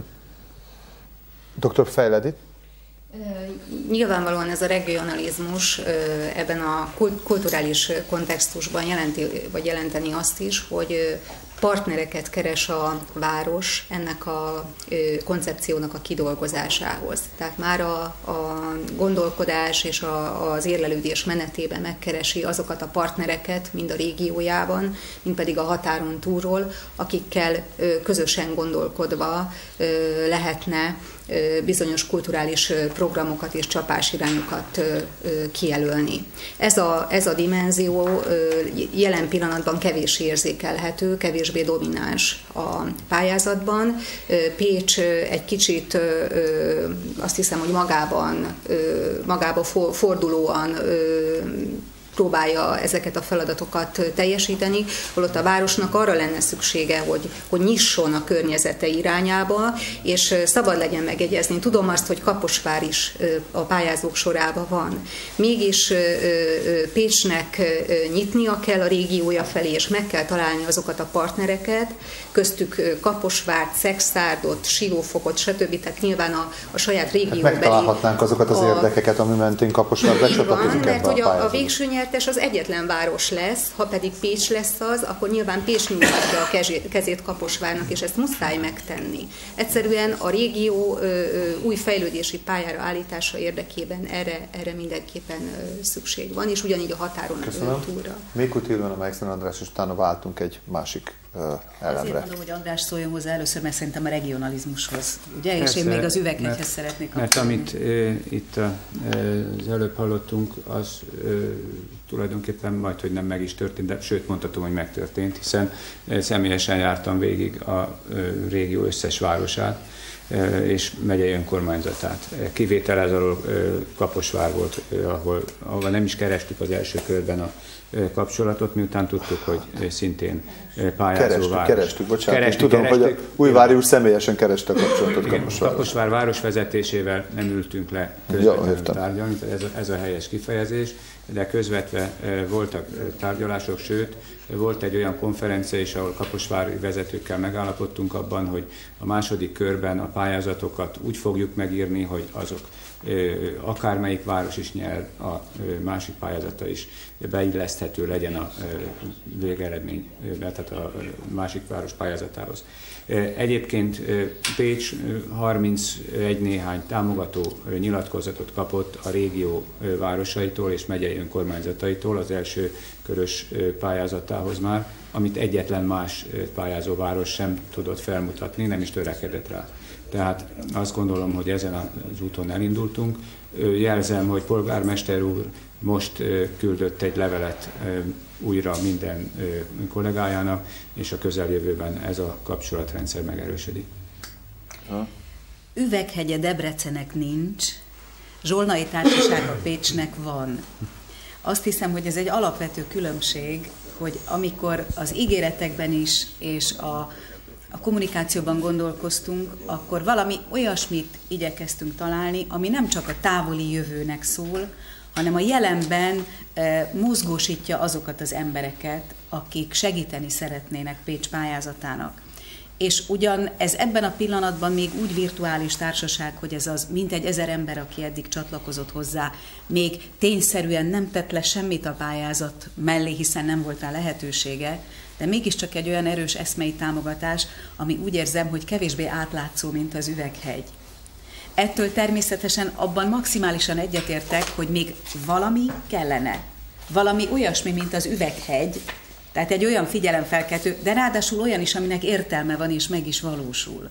doktor Fejledi? Nyilvánvalóan ez a regionalizmus ebben a kulturális kontextusban jelenti, vagy jelenteni azt is, hogy partnereket keres a város ennek a koncepciónak a kidolgozásához. Tehát már a, a gondolkodás és a, az érlelődés menetében megkeresi azokat a partnereket, mind a régiójában, mind pedig a határon túlról, akikkel közösen gondolkodva lehetne bizonyos kulturális programokat és csapásirányokat kijelölni. Ez a, ez a dimenzió jelen pillanatban kevés érzékelhető, kevésbé domináns a pályázatban. Pécs egy kicsit azt hiszem, hogy magában, magába fordulóan próbálja ezeket a feladatokat teljesíteni, holott a városnak arra lenne szüksége, hogy, hogy nyisson a környezete irányába, és szabad legyen megegyezni. Tudom azt, hogy Kaposvár is a pályázók sorában van. Mégis Pécsnek nyitnia kell a régiója felé, és meg kell találni azokat a partnereket, köztük Kaposvárt, Szexárdot, Siófokot, stb. Tehát nyilván a, a saját régióbeli... Hát megtalálhatnánk azokat az a... érdekeket, ami mentén Kaposvár becsatlakozik ebbe a pályázatba. A végső nyertes az egyetlen város lesz, ha pedig Pécs lesz az, akkor nyilván Pécs nyújtja a kezét Kaposvárnak, és ezt muszáj megtenni. Egyszerűen a régió ö, ö, új fejlődési pályára állítása érdekében erre, erre mindenképpen ö, szükség van, és ugyanígy a határon túlra. Mikut Ilona, Meixner András, és utána váltunk egy másik elemre. Azért mondom, hogy András szóljon hozzá először, mert szerintem a regionalizmushoz, ugye? És én még az üveghegyhez szeretnék. Mert amit e, itt a, e, az előbb hallottunk, az e, tulajdonképpen majd, hogy nem meg is történt, de sőt mondhatom, hogy megtörtént, hiszen e, személyesen jártam végig a e, régió összes városát, e, és megyei önkormányzatát. Kivétel ez alól e, Kaposvár volt, e, ahol, ahol nem is kerestük az első körben a kapcsolatot, miután tudtuk, hogy szintén pályázó Kerestük, város. kerestük, bocsánat. Kerestük, Tudom, kerestük. hogy a Újvári úr személyesen kereste a kapcsolatot Kaposvár. Kaposvár városvezetésével nem ültünk le közvetlenül ja, tárgyalni, ez a, ez a helyes kifejezés, de közvetve voltak tárgyalások, sőt, volt egy olyan konferencia is, ahol kaposvári vezetőkkel megállapodtunk abban, hogy a második körben a pályázatokat úgy fogjuk megírni, hogy azok akármelyik város is nyer, a másik pályázata is beilleszthető legyen a végeredménybe, tehát a másik város pályázatához. Egyébként Pécs harmincegy néhány támogató nyilatkozatot kapott a régió városaitól és megyei önkormányzataitól az első körös pályázatához már, amit egyetlen más pályázó város sem tudott felmutatni, nem is törekedett rá. Tehát azt gondolom, hogy ezen az úton elindultunk. Jelzem, hogy polgármester úr most küldött egy levelet újra minden kollégájának, és a közeljövőben ez a kapcsolatrendszer megerősödik. Ha. Üveghegye Debrecennek nincs, Zsolnai Társaság a Pécsnek van. Azt hiszem, hogy ez egy alapvető különbség, hogy amikor az ígéretekben is és a a kommunikációban gondolkoztunk, akkor valami olyasmit igyekeztünk találni, ami nem csak a távoli jövőnek szól, hanem a jelenben e, mozgósítja azokat az embereket, akik segíteni szeretnének Pécs pályázatának. És ugyan ez ebben a pillanatban még úgy virtuális társaság, hogy ez az mintegy ezer ember, aki eddig csatlakozott hozzá, még tényszerűen nem tett le semmit a pályázat mellé, hiszen nem volt rá lehetősége, de mégiscsak egy olyan erős eszmei támogatás, ami úgy érzem, hogy kevésbé átlátszó, mint az Üveghegy. Ettől természetesen abban maximálisan egyetértek, hogy még valami kellene. Valami olyasmi, mint az Üveghegy, tehát egy olyan figyelemfelkeltő, de ráadásul olyan is, aminek értelme van és meg is valósul.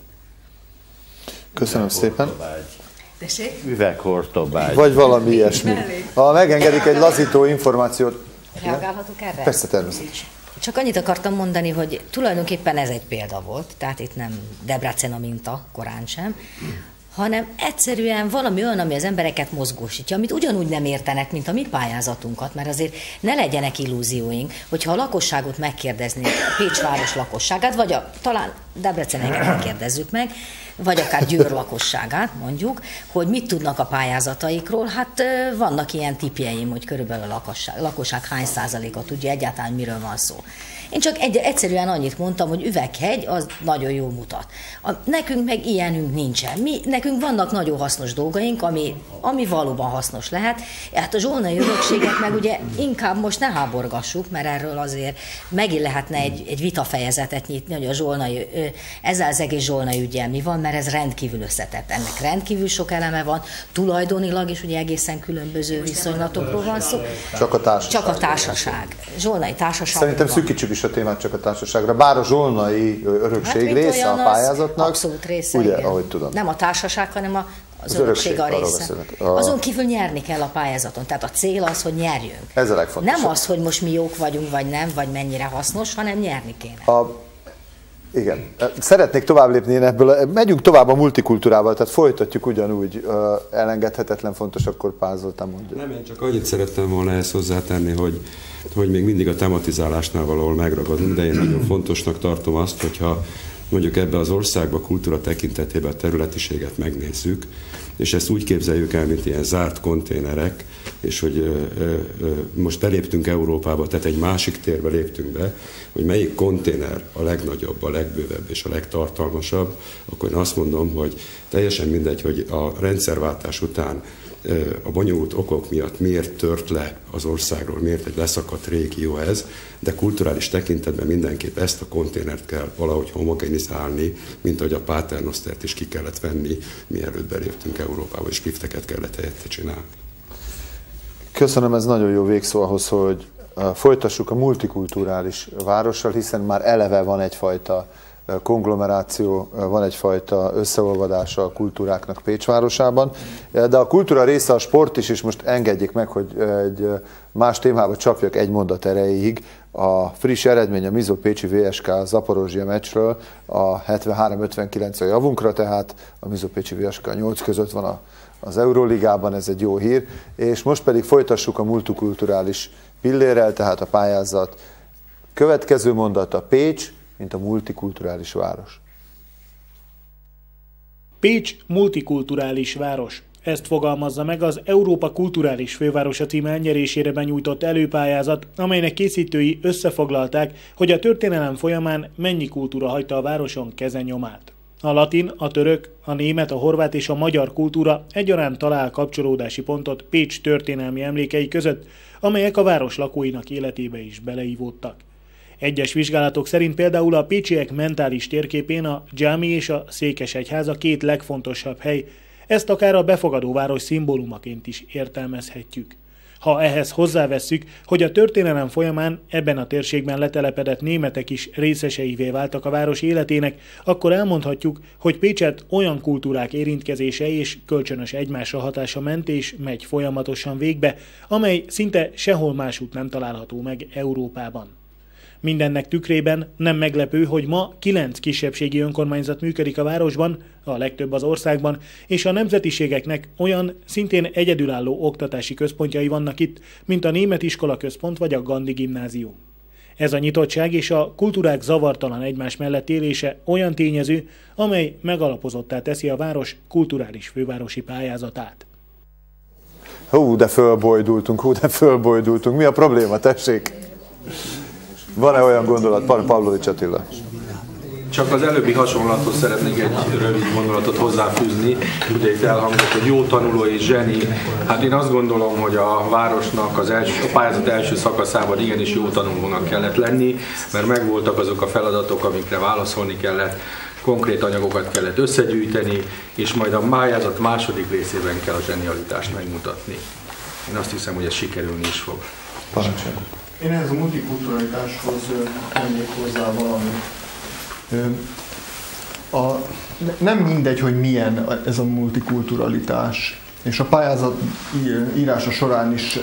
Köszönöm szépen. Tessék? Üveghortobágy. Vagy valami ilyesmi. Ha megengedik egy lazító információt. Reagálhatok erre? Persze, természetesen. Csak annyit akartam mondani, hogy tulajdonképpen ez egy példa volt, tehát itt nem Debrecen a minta, korán sem, hanem egyszerűen valami olyan, ami az embereket mozgósítja, amit ugyanúgy nem értenek, mint a mi pályázatunkat, mert azért ne legyenek illúzióink, hogyha a lakosságot megkérdeznék, a Pécs város lakosságát, vagy a, talán Debreceneket megkérdezzük meg, vagy akár Győr lakosságát, mondjuk, hogy mit tudnak a pályázataikról. Hát vannak ilyen tippjeim, hogy körülbelül a lakosság, lakosság hány százaléka tudja egyáltalán, miről van szó. Én csak egy, egyszerűen annyit mondtam, hogy Üveghegy az nagyon jól mutat. A, nekünk meg ilyenünk nincsen. Mi, nekünk vannak nagyon hasznos dolgaink, ami, ami valóban hasznos lehet. Hát a zsolnai örökséget meg ugye inkább most ne háborgassuk, mert erről azért megint lehetne egy, egy vitafejezetet nyitni, hogy a zsolnai, ezzel az egész zsolnai ügyel mi van, mert ez rendkívül összetett. Ennek rendkívül sok eleme van, tulajdonilag is ugye egészen különböző viszonylatokról van szó. Csak a társaság. Csak a társaság. Zsolnai társaság. Szerintem szűkítsük is a témát csak a társaságra. Bár a zsolnai örökség hát, része a pályázatnak. Abszolút része, ugye, igen. Ahogy tudom. Nem a társaság, hanem a, az, az örökség, örökség a része. A... Azon kívül nyerni kell a pályázaton. Tehát a cél az, hogy nyerjünk. Ez a legfontosabb. Nem az, hogy most mi jók vagyunk, vagy nem, vagy mennyire hasznos, hanem nyerni kéne. A... Igen. Szeretnék tovább lépni ebből. Megyünk tovább a multikultúrával, tehát folytatjuk ugyanúgy. Elengedhetetlen fontos, akkor Pál Zoltán mondja. Nem, én csak annyit szerettem volna ezt hozzátenni, hogy, hogy még mindig a tematizálásnál valahol megragadunk, de én nagyon fontosnak tartom azt, hogyha mondjuk ebbe az országba kultúra tekintetében a területiséget megnézzük, és ezt úgy képzeljük el, mint ilyen zárt konténerek, és hogy ö, ö, most beléptünk Európába, tehát egy másik térbe léptünk be, hogy melyik konténer a legnagyobb, a legbővebb és a legtartalmasabb, akkor én azt mondom, hogy teljesen mindegy, hogy a rendszerváltás után ö, a bonyolult okok miatt miért tört le az országról, miért egy leszakadt régió ez, de kulturális tekintetben mindenképp ezt a konténert kell valahogy homogenizálni, mint ahogy a Paternostert is ki kellett venni, mielőtt beléptünk Európába, és lifteket kellett helyette csinálni. Köszönöm, ez nagyon jó végszó ahhoz, hogy folytassuk a multikulturális várossal, hiszen már eleve van egyfajta konglomeráció, van egyfajta összeolvadása a kultúráknak Pécs városában, de a kultúra része a sport is, és most engedjék meg, hogy egy más témába csapjak egy mondat erejéig. A friss eredmény a Mizó Pécsi vé es ká Zaporozsia meccsről a hetvenhárom ötvenkilenc a javunkra, tehát a Mizó Pécsi vé es ká nyolc között van a az Euróligában, ez egy jó hír, és most pedig folytassuk a multikulturális pillérrel, tehát a pályázat következő mondata: Pécs, mint a multikulturális város. Pécs multikulturális város. Ezt fogalmazza meg az Európa Kulturális Fővárosa címe elnyerésére benyújtott előpályázat, amelynek készítői összefoglalták, hogy a történelem folyamán mennyi kultúra hagyta a városon kezenyomát. A latin, a török, a német, a horvát és a magyar kultúra egyaránt talál kapcsolódási pontot Pécs történelmi emlékei között, amelyek a város lakóinak életébe is beleívódtak. Egyes vizsgálatok szerint például a pécsiek mentális térképén a dzsámi és a székesegyház a két legfontosabb hely, ezt akár a befogadó város szimbólumaként is értelmezhetjük. Ha ehhez hozzávesszük, hogy a történelem folyamán ebben a térségben letelepedett németek is részeseivé váltak a város életének, akkor elmondhatjuk, hogy Pécset olyan kultúrák érintkezése és kölcsönös egymásra hatása ment és megy folyamatosan végbe, amely szinte sehol másút nem található meg Európában. Mindennek tükrében nem meglepő, hogy ma kilenc kisebbségi önkormányzat működik a városban, a legtöbb az országban, és a nemzetiségeknek olyan szintén egyedülálló oktatási központjai vannak itt, mint a Német Iskola Központ vagy a Gandhi Gimnázium. Ez a nyitottság és a kultúrák zavartalan egymás mellett élése olyan tényező, amely megalapozottá teszi a város kulturális fővárosi pályázatát. Hú, de fölbojdultunk, hú, de fölbojdultunk. Mi a probléma, tessék? Van-e olyan gondolat, Pavlovics Attila? Csak az előbbi hasonlathoz szeretnék egy rövid gondolatot hozzáfűzni. Ugye itt elhangzott, hogy jó tanuló és zseni. Hát én azt gondolom, hogy a városnak az első, a pályázat első szakaszában igenis jó tanulónak kellett lenni, mert megvoltak azok a feladatok, amikre válaszolni kellett, konkrét anyagokat kellett összegyűjteni, és majd a pályázat második részében kell a zsenialitást megmutatni. Én azt hiszem, hogy ez sikerülni is fog. Parancsoljon. Én ehhez a multikulturalitáshoz tennék hozzá valamit. A, nem mindegy, hogy milyen ez a multikulturalitás, és a pályázat írása során is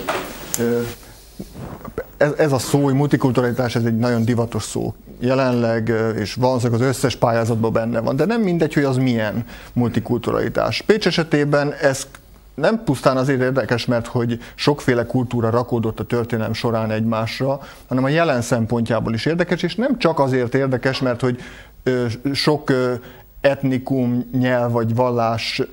ez, ez a szó, hogy multikulturalitás, ez egy nagyon divatos szó jelenleg, és valószínűleg az összes pályázatban benne van, de nem mindegy, hogy az milyen multikulturalitás. Pécs esetében ez nem pusztán azért érdekes, mert hogy sokféle kultúra rakódott a történelem során egymásra, hanem a jelen szempontjából is érdekes, és nem csak azért érdekes, mert hogy ö, sok ö, etnikum, nyelv vagy valláshoz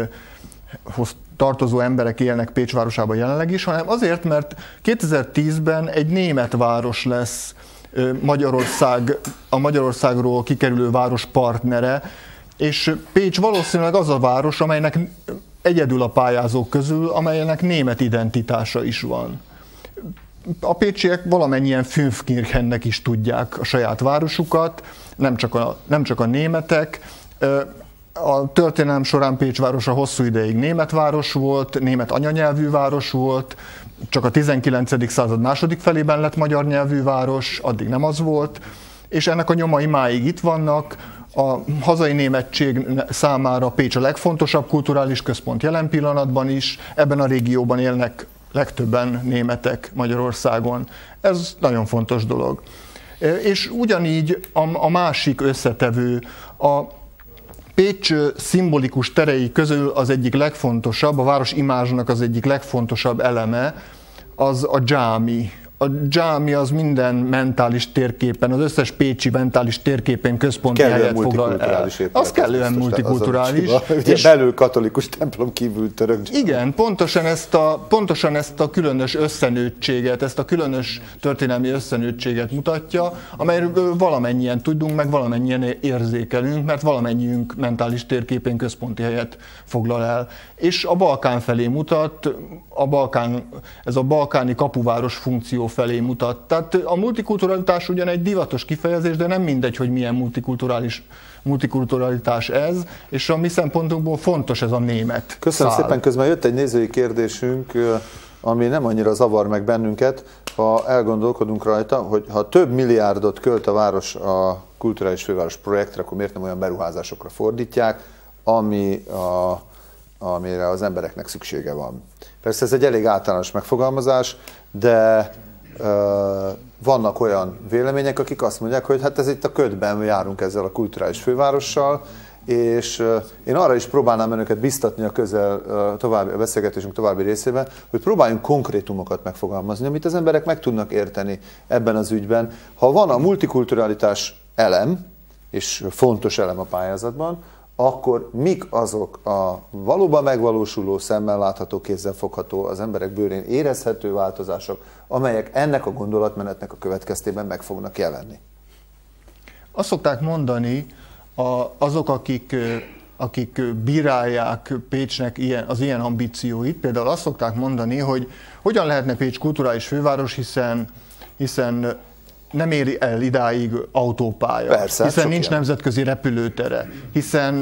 tartozó emberek élnek Pécs városában jelenleg is, hanem azért, mert kétezer-tízben egy német város lesz ö, Magyarország, a Magyarországról kikerülő város partnere, és Pécs valószínűleg az a város, amelynek egyedül a pályázók közül, amelynek német identitása is van. A pécsiek valamennyien Fünfkirchennek is tudják a saját városukat, nem csak a, nem csak a németek. A történelem során Pécs városa hosszú ideig német város volt, német anyanyelvű város volt, csak a tizenkilencedik század második felében lett magyar nyelvű város, addig nem az volt, és ennek a nyomai máig itt vannak. A hazai németség számára Pécs a legfontosabb kulturális központ jelen pillanatban is, ebben a régióban élnek legtöbben németek Magyarországon. Ez nagyon fontos dolog. És ugyanígy a, a másik összetevő, a Pécs szimbolikus terei közül az egyik legfontosabb, a város imázsnak az egyik legfontosabb eleme, az a dzsámi. A dzsámi az minden mentális térképen, az összes pécsi mentális térképen központi helyet foglal el. Az kellően multikulturális. Ugye és belül katolikus templom, kívül török. Igen, pontosan ezt, a, pontosan ezt a különös összenőttséget, ezt a különös történelmi összenőttséget mutatja, amelyről valamennyien tudunk, meg valamennyien érzékelünk, mert valamennyiünk mentális térképen központi helyet foglal el. És a Balkán felé mutat, a Balkán, ez a balkáni kapuváros funkció felé mutat. Tehát a multikulturalitás ugyan egy divatos kifejezés, de nem mindegy, hogy milyen multikulturális, multikulturalitás ez, és a mi szempontunkból fontos ez a német Köszönöm szál. szépen, közben jött egy nézői kérdésünk, ami nem annyira zavar meg bennünket, ha elgondolkodunk rajta, hogy ha több milliárdot költ a város a kulturális főváros projektre, akkor miért nem olyan beruházásokra fordítják, ami a, amire az embereknek szüksége van. Persze ez egy elég általános megfogalmazás, de ö, vannak olyan vélemények, akik azt mondják, hogy hát ez itt a ködben járunk ezzel a kulturális fővárossal, és én arra is próbálnám önöket biztatni a közel további, a beszélgetésünk további részében, hogy próbáljunk konkrétumokat megfogalmazni, amit az emberek meg tudnak érteni ebben az ügyben. Ha van a multikulturalitás elem, és fontos elem a pályázatban, akkor mik azok a valóban megvalósuló, szemmel látható, kézzel fogható, az emberek bőrén érezhető változások, amelyek ennek a gondolatmenetnek a következtében meg fognak jelenni? Azt szokták mondani a, azok, akik, akik bírálják Pécsnek ilyen, az ilyen ambícióit, például azt szokták mondani, hogy hogyan lehetne Pécs kulturális főváros, hiszen, hiszen nem éri el idáig autópálya, Persze, hiszen nincs ilyen. nemzetközi repülőtere, hiszen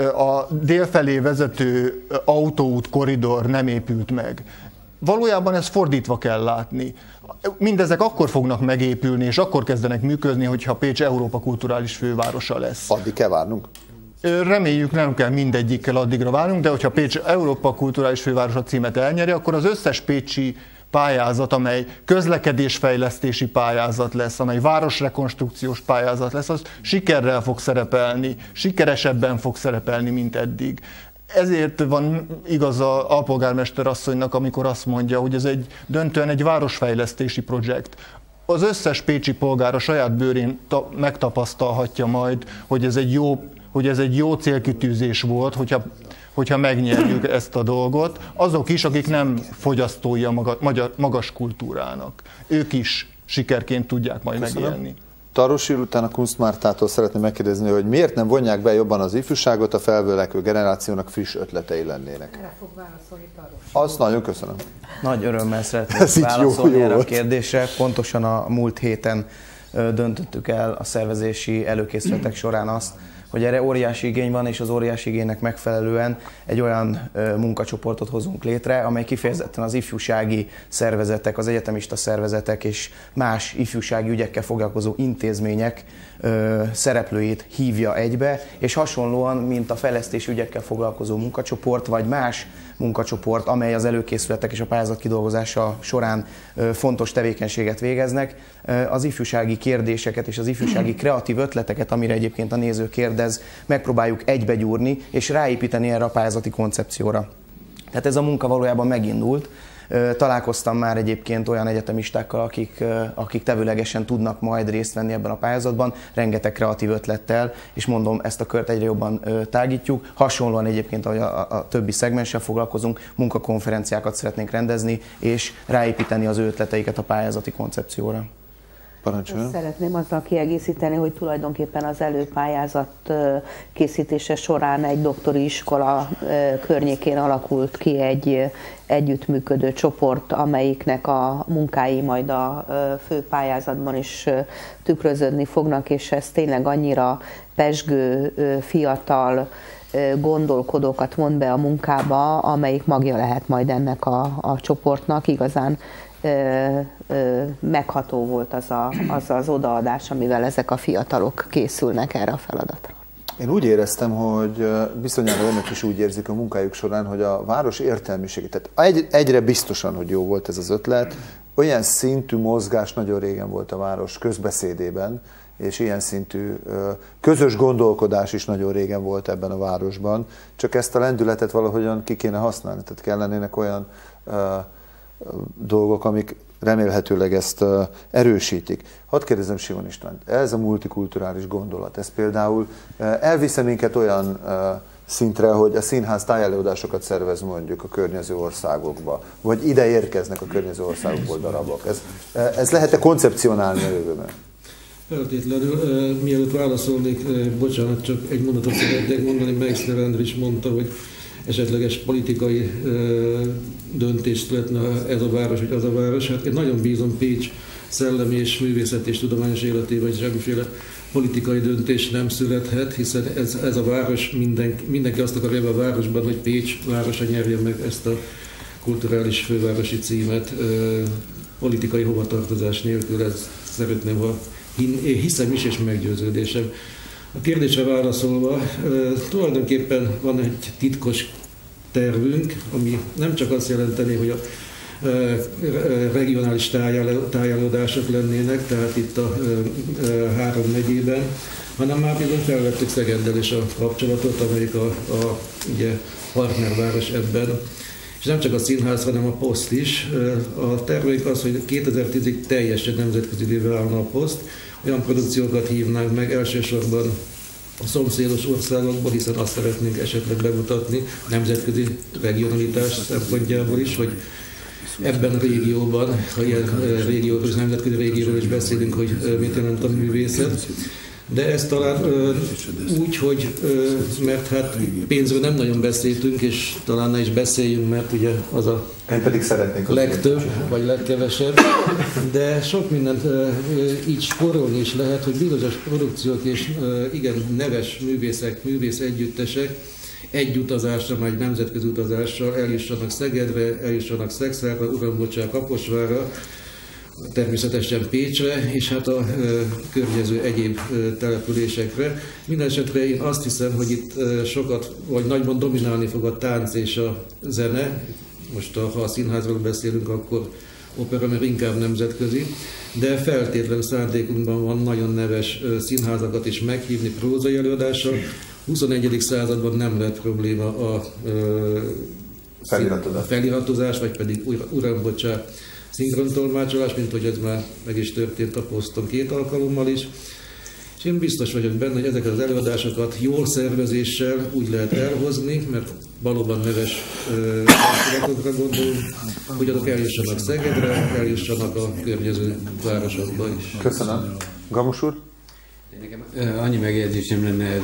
a délfelé vezető autóút korridor nem épült meg. Valójában ezt fordítva kell látni. Mindezek akkor fognak megépülni, és akkor kezdenek működni, hogyha Pécs Európa kulturális fővárosa lesz. Addig kell várnunk? Reméljük, nem kell mindegyikkel addigra várnunk, de hogyha Pécs Európa kulturális fővárosa címet elnyeri, akkor az összes pécsi pályázat, amely közlekedésfejlesztési pályázat lesz, amely városrekonstrukciós pályázat lesz, az sikerrel fog szerepelni, sikeresebben fog szerepelni, mint eddig. Ezért van igaz az alpolgármester asszonynak, amikor azt mondja, hogy ez egy döntően egy városfejlesztési projekt. Az összes pécsi polgár a saját bőrén megtapasztalhatja majd, hogy ez egy jó, hogy ez egy jó célkitűzés volt, hogyha hogyha megnyerjük ezt a dolgot, azok is, akik nem fogyasztói a maga, magyar, magas kultúrának. Ők is sikerként tudják majd Köszönöm. megélni. Tarosír után a Kunstmártától szeretném megkérdezni, hogy miért nem vonják be jobban az ifjúságot, a felvőlekvő generációnak friss ötletei lennének. Erre fog válaszolni Tarosír. Azt nagyon köszönöm. Nagy örömmel szeretnék válaszolni erre a kérdésre. Pontosan a múlt héten döntöttük el a szervezési előkészületek során azt, hogy erre óriási igény van, és az óriási igénynek megfelelően egy olyan ö, munkacsoportot hozunk létre, amely kifejezetten az ifjúsági szervezetek, az egyetemista szervezetek és más ifjúsági ügyekkel foglalkozó intézmények ö, szereplőit hívja egybe, és hasonlóan, mint a fejlesztési ügyekkel foglalkozó munkacsoport, vagy más munkacsoport, amely az előkészületek és a pályázat kidolgozása során ö, fontos tevékenységet végeznek, ö, az ifjúsági kérdéseket és az ifjúsági kreatív ötleteket, amire egyébként a néző kérdez, megpróbáljuk egybegyúrni és ráépíteni erre a pályázati koncepcióra. Tehát ez a munka valójában megindult. Találkoztam már egyébként olyan egyetemistákkal, akik, akik tevőlegesen tudnak majd részt venni ebben a pályázatban, rengeteg kreatív ötlettel, és mondom, ezt a kört egyre jobban tágítjuk. Hasonlóan egyébként, ahogy a, a többi szegmenssel foglalkozunk, munkakonferenciákat szeretnénk rendezni, és ráépíteni az ő ötleteiket a pályázati koncepcióra. Parancsoljon. Szeretném azzal kiegészíteni, hogy tulajdonképpen az előpályázat készítése során egy doktori iskola környékén alakult ki egy együttműködő csoport, amelyiknek a munkái majd a fő pályázatban is tükröződni fognak, és ez tényleg annyira pezsgő, fiatal gondolkodókat von be a munkába, amelyik magja lehet majd ennek a, a csoportnak. Igazán Ö, ö, megható volt az, a, az az odaadás, amivel ezek a fiatalok készülnek erre a feladatra. Én úgy éreztem, hogy bizonyára önök is úgy érzik a munkájuk során, hogy a város értelmiségi, tehát egy, egyre biztosan, hogy jó volt ez az ötlet, olyan szintű mozgás nagyon régen volt a város közbeszédében, és ilyen szintű közös gondolkodás is nagyon régen volt ebben a városban, csak ezt a lendületet valahogyan ki kéne használni, tehát kellenének olyan dolgok, amik remélhetőleg ezt uh, erősítik. Hadd kérdezem Simon Istvánt, ez a multikulturális gondolat, ez például uh, elvisze minket olyan uh, szintre, hogy a színház tájelőadásokat szervez mondjuk a környező országokba, vagy ide érkeznek a környező országokból darabok. Ez, uh, ez lehet-e koncepcionálni a jövőben? Feltétlenül, uh, mielőtt válaszolnék, uh, bocsánat, csak egy mondatot szeretnék mondani, Meixner Endre is mondta, hogy esetleges politikai ö, döntést lehetne ez a város, vagy az a város. Hát én nagyon bízom Pécs szellemi és művészeti és tudományos életében, hogy semmiféle politikai döntés nem születhet, hiszen ez, ez a város, minden, mindenki azt akarja ebben a városban, hogy Pécs városa nyerje meg ezt a kulturális fővárosi címet ö, politikai hovatartozás nélkül. Ez szeretném, ha hin, én hiszem is, és meggyőződésem. A kérdésre válaszolva, tulajdonképpen van egy titkos tervünk, ami nem csak azt jelenteni, hogy a regionális tájálódások lennének, tehát itt a három megyében, hanem már bizony felvettük Szegeddel is a kapcsolatot, amelyik a, a ugye, partnerváros ebben. És nem csak a színház, hanem a poszt is. A terveink az, hogy kétezer-tízig teljesen nemzetközi válna a poszt, olyan produkciókat hívnánk meg elsősorban a szomszédos országokból, hiszen azt szeretnénk esetleg bemutatni a nemzetközi regionalitás szempontjából is, hogy ebben a régióban, ha ilyen régióról és nemzetközi régióról is beszélünk, hogy mit jelent a művészet. De ez talán úgy, hogy, mert hát pénzről nem nagyon beszéltünk, és talán ne is beszéljünk, mert ugye az a Én pedig szeretnék legtöbb, vagy legkevesebb, de sok mindent így spórolni is lehet, hogy bizonyos produkciók és igen neves művészek, művész együttesek egy utazásra, vagy nemzetközi utazással eljussanak Szegedre, eljussanak Szexárra, Urambocsár, Kaposvárra, természetesen Pécsre, és hát a ö, környező egyéb ö, településekre. Mindenesetre én azt hiszem, hogy itt ö, sokat, vagy nagyban dominálni fog a tánc és a zene. Most a, ha a színházról beszélünk, akkor opera, mert inkább nemzetközi, de feltétlen szándékunkban van nagyon neves ö, színházakat is meghívni prózai előadással. huszonegyedik században nem lett probléma a, ö, feliratozás. a feliratozás, vagy pedig Urambocsár szinkrontolmácsolás, mint hogy ez már meg is történt a poszton két alkalommal is. És én biztos vagyok benne, hogy ezeket az előadásokat jól szervezéssel úgy lehet elhozni, mert valóban neves társulatokra gondolunk, hogy azok eljussanak Szegedre, eljussanak a környező városokba is. Köszönöm. Gamos úr? Nekem annyi megjegyzésem lenne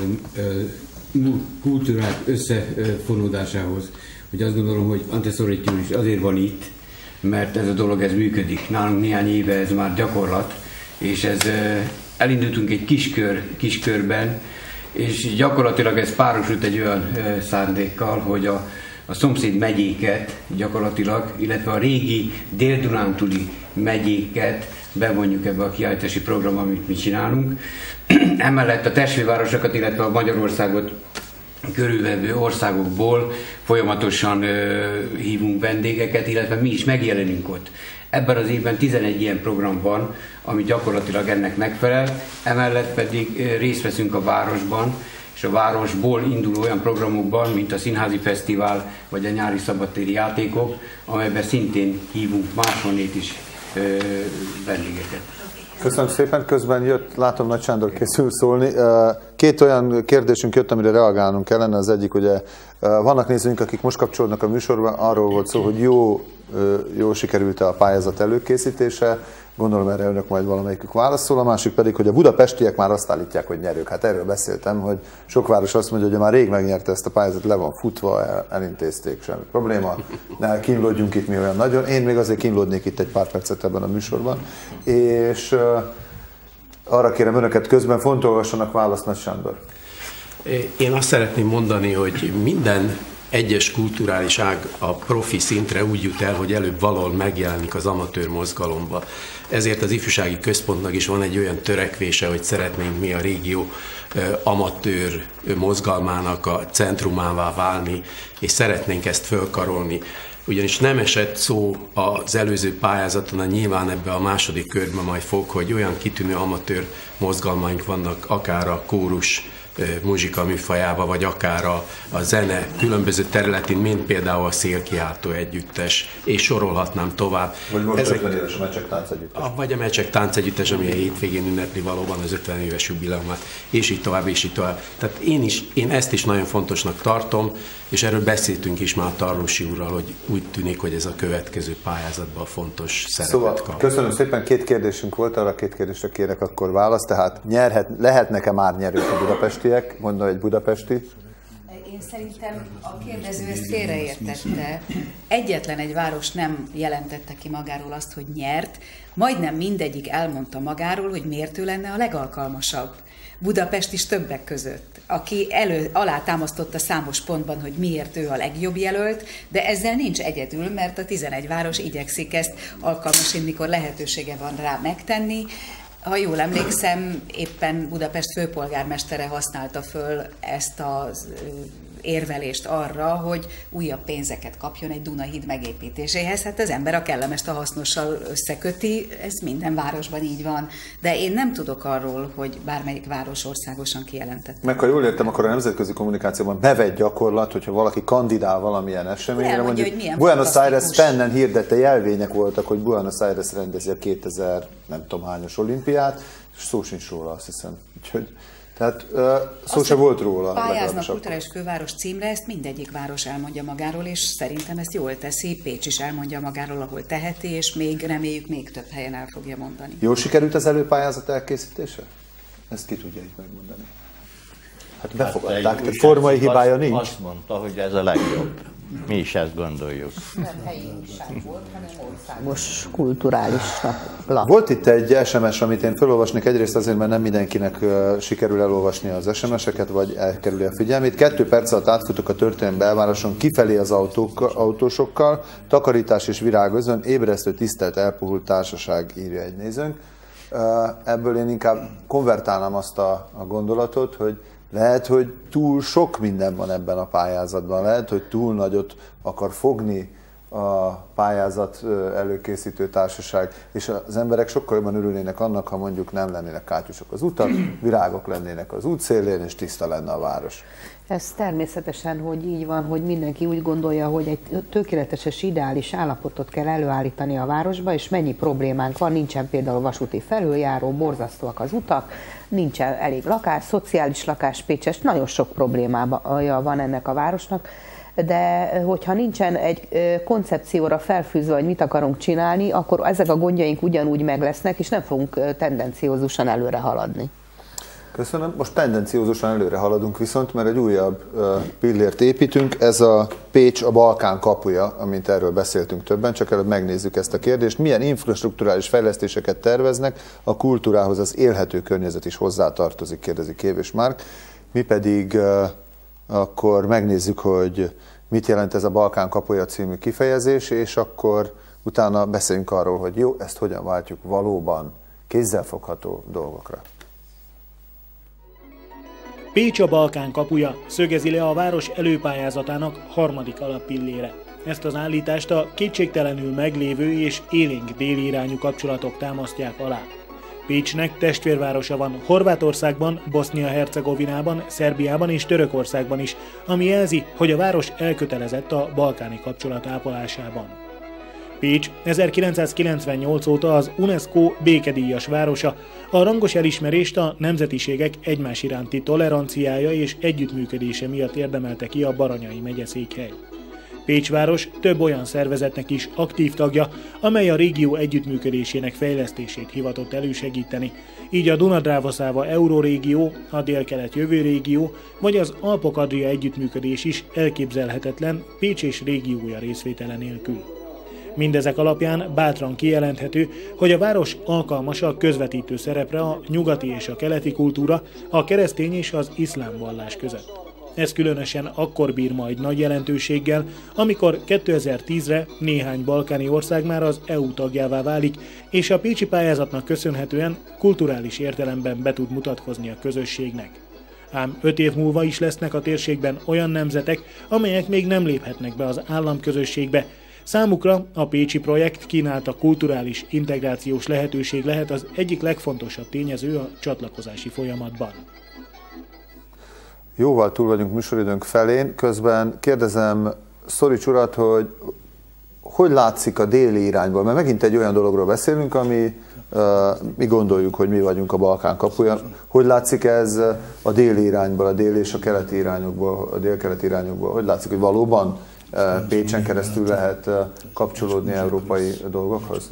kultúrák összefonódásához, hogy azt gondolom, hogy Anteszorítjúr is azért van itt, mert ez a dolog ez működik. Nálunk néhány éve ez már gyakorlat, és ez elindultunk egy kiskör, kiskörben, és gyakorlatilag ez párosult egy olyan szándékkal, hogy a, a szomszéd megyéket gyakorlatilag, illetve a régi dél-dunántúli megyéket bevonjuk ebbe a kiállítási programba, amit mi csinálunk. Emellett a testvérvárosokat, illetve a Magyarországot körülvevő országokból folyamatosan ö, hívunk vendégeket, illetve mi is megjelenünk ott. Ebben az évben tizenegy ilyen program van, ami gyakorlatilag ennek megfelel, emellett pedig ö, részt veszünk a városban, és a városból induló olyan programokban, mint a Színházi Fesztivál, vagy a Nyári Szabadtéri Játékok, amelyben szintén hívunk máshonnét is ö, vendégeket. Köszönöm szépen, közben jött, látom, Nagy Sándor készül szólni. Két olyan kérdésünk jött, amire reagálnunk kellene. Az egyik, ugye vannak nézőink, akik most kapcsolódnak a műsorban, arról volt szó, hogy jó, jó sikerült a pályázat előkészítése. Gondolom erre önök majd valamelyikük válaszol. A másik pedig, hogy a budapestiek már azt állítják, hogy nyerők. Hát erről beszéltem, hogy sok város azt mondja, hogy már rég megnyerte ezt a pályázatot, le van futva, el, elintézték, semmi probléma. Ne kínlódjunk itt mi olyan nagyon. Én még azért kínlódnék itt egy pár percet ebben a műsorban. És uh, arra kérem önöket, közben fontolgassanak, választ, Nagy Sándor. Én azt szeretném mondani, hogy minden egyes kulturális ág a profi szintre úgy jut el, hogy előbb valahol megjelenik az amatőr mozgalomba. Ezért az ifjúsági központnak is van egy olyan törekvése, hogy szeretnénk mi a régió amatőr mozgalmának a centrumává válni, és szeretnénk ezt fölkarolni. Ugyanis nem esett szó az előző pályázaton, a nyilván ebbe a második körben majd fog, hogy olyan kitűnő amatőr mozgalmaink vannak, akár a kórus muzsika műfajába, vagy akár a, a zene különböző területén, mint például a Szélkiáltó együttes, és sorolhatnám tovább. Vagy most Ezek, ötven éves a Mecsek táncegyüttes. A, vagy a Mecsek táncegyüttes, ami a hétvégén ünnepli valóban az ötven éves jubileumát, és így tovább, és így tovább. Tehát én, is, én ezt is nagyon fontosnak tartom, és erről beszéltünk is már a Tarlósi úrral, hogy úgy tűnik, hogy ez a következő pályázatban fontos szerepet szóval, kap. Köszönöm szépen, két kérdésünk volt, arra két kérdésre kérek akkor választ, tehát nyerhet, lehetnek-e már nyerők a budapestiek, mondom egy budapesti? Én szerintem a kérdező ezt félreértette. Egyetlen egy város nem jelentette ki magáról azt, hogy nyert, majdnem mindegyik elmondta magáról, hogy miért ő lenne a legalkalmasabb. Budapest is többek között, aki elő, alátámasztotta számos pontban, hogy miért ő a legjobb jelölt, de ezzel nincs egyedül, mert a tizenegy város igyekszik ezt alkalmasint, mikor lehetősége van rá megtenni. Ha jól emlékszem, éppen Budapest főpolgármestere használta föl ezt az érvelést arra, hogy újabb pénzeket kapjon egy Dunahíd megépítéséhez. Hát az ember a kellemest a hasznossal összeköti, ez minden városban így van. De én nem tudok arról, hogy bármelyik város országosan kijelentett. Meg ha jól értem, akkor a nemzetközi kommunikációban bevett gyakorlat, hogyha valaki kandidál valamilyen eseményre, mondjuk Buenos Aires fennen hirdette, jelvények voltak, hogy Buenos Aires rendezi a kétezer nem tudom hányos olimpiát, és szó sincs róla, azt hiszem. Úgyhogy, tehát szó azt se volt róla. Pályáznak kulturális főváros címre, ezt mindegyik város elmondja magáról, és szerintem ezt jól teszi. Pécs is elmondja magáról, ahol teheti, és még reméljük még több helyen el fogja mondani. Jól sikerült az előpályázat elkészítése? Ezt ki tudja itt megmondani? Hát befogadták, hát tehát formai hibája nincs. Azt mondta, hogy ez a legjobb. Mi is ezt gondoljuk. Nem helyi újság volt, hanem országos kulturális lap. Volt itt egy es em es, amit én felolvasnék, egyrészt azért, mert nem mindenkinek sikerül elolvasni az es em eseket, vagy elkerüli a figyelmét. Kettő perc alatt átfutok a történelmi belvároson kifelé az autók, autósokkal, takarítás és virágözön, ébresztő, tisztelt, elpuhult társaság, írja egy nézőnk. Ebből én inkább konvertálnám azt a, a gondolatot, hogy lehet, hogy túl sok minden van ebben a pályázatban, lehet, hogy túl nagyot akar fogni a pályázat előkészítő társaság, és az emberek sokkal jobban örülnének annak, ha mondjuk nem lennének kátyusok az utak, virágok lennének az útszélén, és tiszta lenne a város. Ez természetesen, hogy így van, hogy mindenki úgy gondolja, hogy egy tökéletes és ideális állapotot kell előállítani a városba, és mennyi problémánk van, nincsen például vasúti felüljáró, borzasztóak az utak, nincsen elég lakás, szociális lakás, Pécses, nagyon sok problémája van ennek a városnak, de hogyha nincsen egy koncepcióra felfűzve, hogy mit akarunk csinálni, akkor ezek a gondjaink ugyanúgy meg lesznek, és nem fogunk tendenciózusan előre haladni. Köszönöm. Most tendenciózusan előre haladunk viszont, mert egy újabb pillért építünk. Ez a Pécs a Balkán kapuja, amint erről beszéltünk többen, csak előbb megnézzük ezt a kérdést. Milyen infrastrukturális fejlesztéseket terveznek, a kultúrához az élhető környezet is hozzátartozik, kérdezi Kévés Márk. Mi pedig akkor megnézzük, hogy mit jelent ez a Balkán kapuja című kifejezés, és akkor utána beszéljünk arról, hogy jó, ezt hogyan váltjuk valóban kézzelfogható dolgokra. Pécs a Balkán kapuja, szögezi le a város előpályázatának harmadik alappillére. Ezt az állítást a kétségtelenül meglévő és élénk déli irányú kapcsolatok támasztják alá. Pécsnek testvérvárosa van Horvátországban, Bosznia-Hercegovinában, Szerbiában és Törökországban is, ami jelzi, hogy a város elkötelezett a balkáni kapcsolat ápolásában. Pécs ezerkilencszázkilencvennyolc óta az UNESCO békedíjas városa, a rangos elismerést a nemzetiségek egymás iránti toleranciája és együttműködése miatt érdemelte ki a Baranyai megyeszékhely. Pécs város több olyan szervezetnek is aktív tagja, amely a régió együttműködésének fejlesztését hivatott elősegíteni, így a Duna-Dráva-Száva Eurórégió, a Dél-Kelet Jövő Régió vagy az Alpok-Adria együttműködés is elképzelhetetlen Pécs és régiója részvétele nélkül. Mindezek alapján bátran kijelenthető, hogy a város alkalmas a közvetítő szerepre a nyugati és a keleti kultúra, a keresztény és az iszlám vallás között. Ez különösen akkor bír majd nagy jelentőséggel, amikor kétezer-tízre néhány balkáni ország már az é u tagjává válik, és a pécsi pályázatnak köszönhetően kulturális értelemben be tud mutatkozni a közösségnek. Ám öt év múlva is lesznek a térségben olyan nemzetek, amelyek még nem léphetnek be az államközösségbe. Számukra a pécsi projekt kínálta kulturális integrációs lehetőség lehet az egyik legfontosabb tényező a csatlakozási folyamatban. Jóval túl vagyunk műsoridőnk felén, közben kérdezem Szorics urat, hogy hogy látszik a déli irányból, mert megint egy olyan dologról beszélünk, ami uh, mi gondoljuk, hogy mi vagyunk a Balkán kapuja. Hogy látszik ez a déli irányból, a déli és a keleti irányokból, a dél-keleti irányokból? Hogy látszik, hogy valóban uh, Pécsen keresztül lehet uh, kapcsolódni európai dolgokhoz?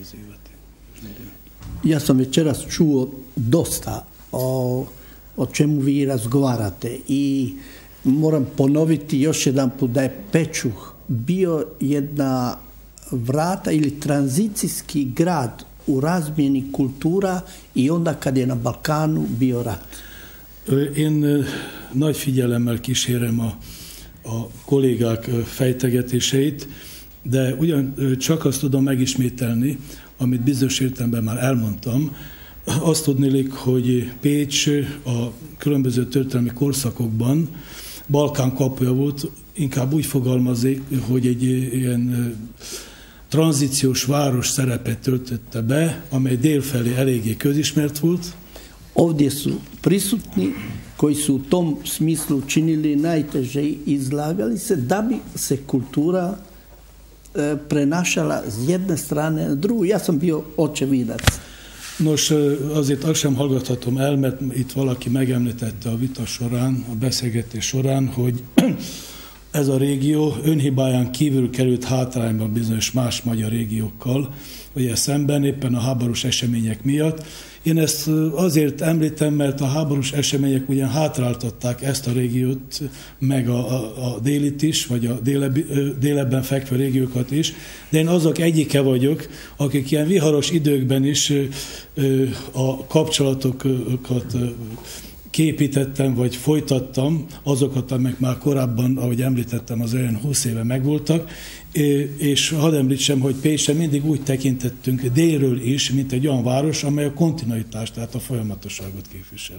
Ja sam večeras čuo dosta o, o čemu vi razgovarate i moram ponoviti još jedan put da je Pečuh bio jedna vrata ili tranzicijski grad u razmjeni kultura i onda kad je na Balkanu bio rat. Én nagy figyelemmel kísérem a, a kollégák fejtegetéseit, de ugyan csak azt tudom megismételni, amit bizonyos értelemben már elmondtam. Azt tudnélik, hogy Pécs a különböző történelmi korszakokban Balkán kapuja volt, inkább úgy fogalmazik, hogy egy ilyen tranzíciós város szerepet töltötte be, amely délfelé eléggé közismert volt. Ovdje su prisutni koji su u tom smislu činili najteže i izlagali se da bi se kultura e, prenašala z jedne strane na drugu. Ja sam bio očevidac. Nos, azért azt sem hallgathatom el, mert itt valaki megemlítette a vita során, a beszélgetés során, hogy ez a régió önhibáján kívül került hátrányba bizonyos más magyar régiókkal, ugye szemben éppen a háborús események miatt. Én ezt azért említem, mert a háborús események ugyan hátráltatták ezt a régiót, meg a, a, a délit is, vagy a délebb, délebben fekvő régiókat is, de én azok egyike vagyok, akik ilyen viharos időkben is a kapcsolatokat képítettem, vagy folytattam, azokat, amik már korábban, ahogy említettem, az olyan húsz éve megvoltak, és hadd említsem, hogy Pécsre mindig úgy tekintettünk délről is, mint egy olyan város, amely a kontinuitást, tehát a folyamatosságot képviseli.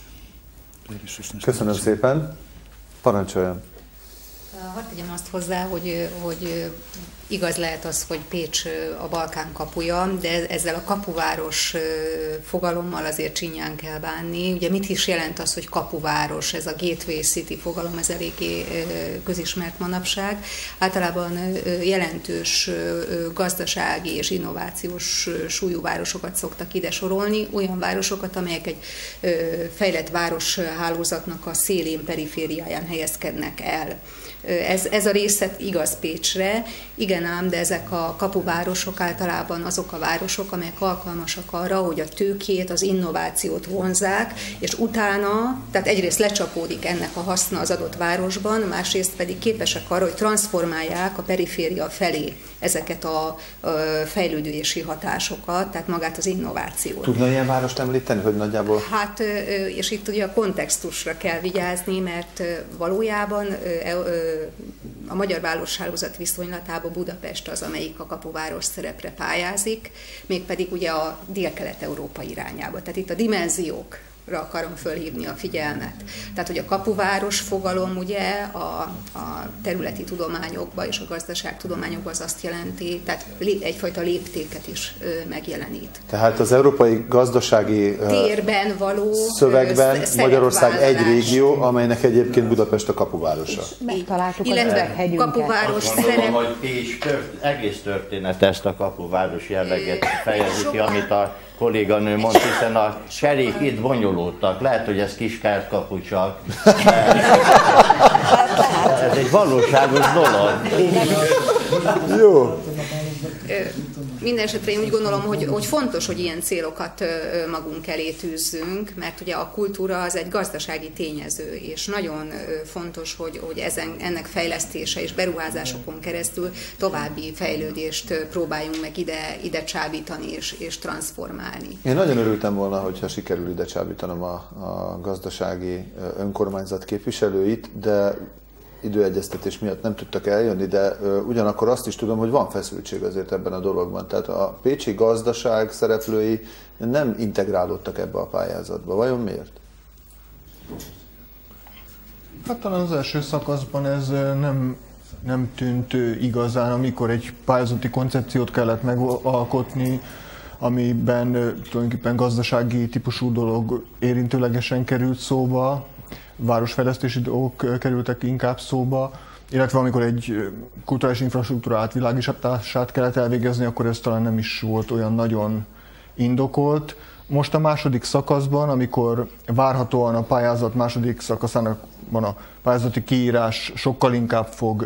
Köszönöm szépen. Parancsoljon. Hadd tegyem azt hozzá, hogy, hogy igaz lehet az, hogy Pécs a Balkán kapuja, de ezzel a kapuváros fogalommal azért csinyán kell bánni. Ugye mit is jelent az, hogy kapuváros? Ez a Gateway City fogalom, ez eléggé közismert manapság. Általában jelentős gazdasági és innovációs súlyú városokat szoktak ide sorolni, olyan városokat, amelyek egy fejlett városhálózatnak a szélén, perifériáján helyezkednek el. Ez, ez a része igaz Pécsre, igen ám, de ezek a kapuvárosok általában azok a városok, amelyek alkalmasak arra, hogy a tőkét, az innovációt vonzzák, és utána, tehát egyrészt lecsapódik ennek a haszna az adott városban, másrészt pedig képesek arra, hogy transformálják a periféria felé ezeket a fejlődési hatásokat, tehát magát az innovációt. Tudna ilyen várost említeni, hogy nagyjából? Hát, és itt ugye a kontextusra kell vigyázni, mert valójában a magyar városhálózat viszonylatában Budapest az, amelyik a kapuváros szerepre pályázik, mégpedig ugye a dél-kelet-európa irányába. Tehát itt a dimenziókra akarom fölhívni a figyelmet. Tehát, hogy a kapuváros fogalom ugye a, a területi tudományokban és a gazdaságtudományokban az azt jelenti, tehát egyfajta léptéket is megjelenít. Tehát az európai gazdasági térben való szövegben Magyarország egy régió, amelynek egyébként Budapest a kapuvárosa. Megtaláltuk illetve a kapuváros szerep. Hogy Pécs tört, egész történet ezt a kapuváros jelleget fejezi ki, amit a kolléganő mondta, hiszen a cserék itt bonyolultak. Lehet, hogy ez Kiskárkapu csak. Ez egy valóságos dolog. Jó. Mindenesetre én úgy gondolom, hogy, hogy fontos, hogy ilyen célokat magunk elé tűzzünk, mert ugye a kultúra az egy gazdasági tényező, és nagyon fontos, hogy, hogy ezen, ennek fejlesztése és beruházásokon keresztül további fejlődést próbáljunk meg ide, ide csábítani és, és transformálni. Én nagyon örültem volna, hogyha sikerül ide csábítanom a, a gazdasági önkormányzat képviselőit, de időegyeztetés miatt nem tudtak eljönni, de ugyanakkor azt is tudom, hogy van feszültség azért ebben a dologban. Tehát a pécsi gazdaság szereplői nem integrálódtak ebbe a pályázatba. Vajon miért? Hát talán az első szakaszban ez nem, nem tűnt igazán, amikor egy pályázati koncepciót kellett megalkotni, amiben tulajdonképpen gazdasági típusú dolog érintőlegesen került szóba, városfejlesztési dolgok kerültek inkább szóba, illetve amikor egy kulturális infrastruktúra átvilágítását kellett elvégezni, akkor ez talán nem is volt olyan nagyon indokolt. Most a második szakaszban, amikor várhatóan a pályázat második szakaszának van a pályázati kiírás sokkal inkább fog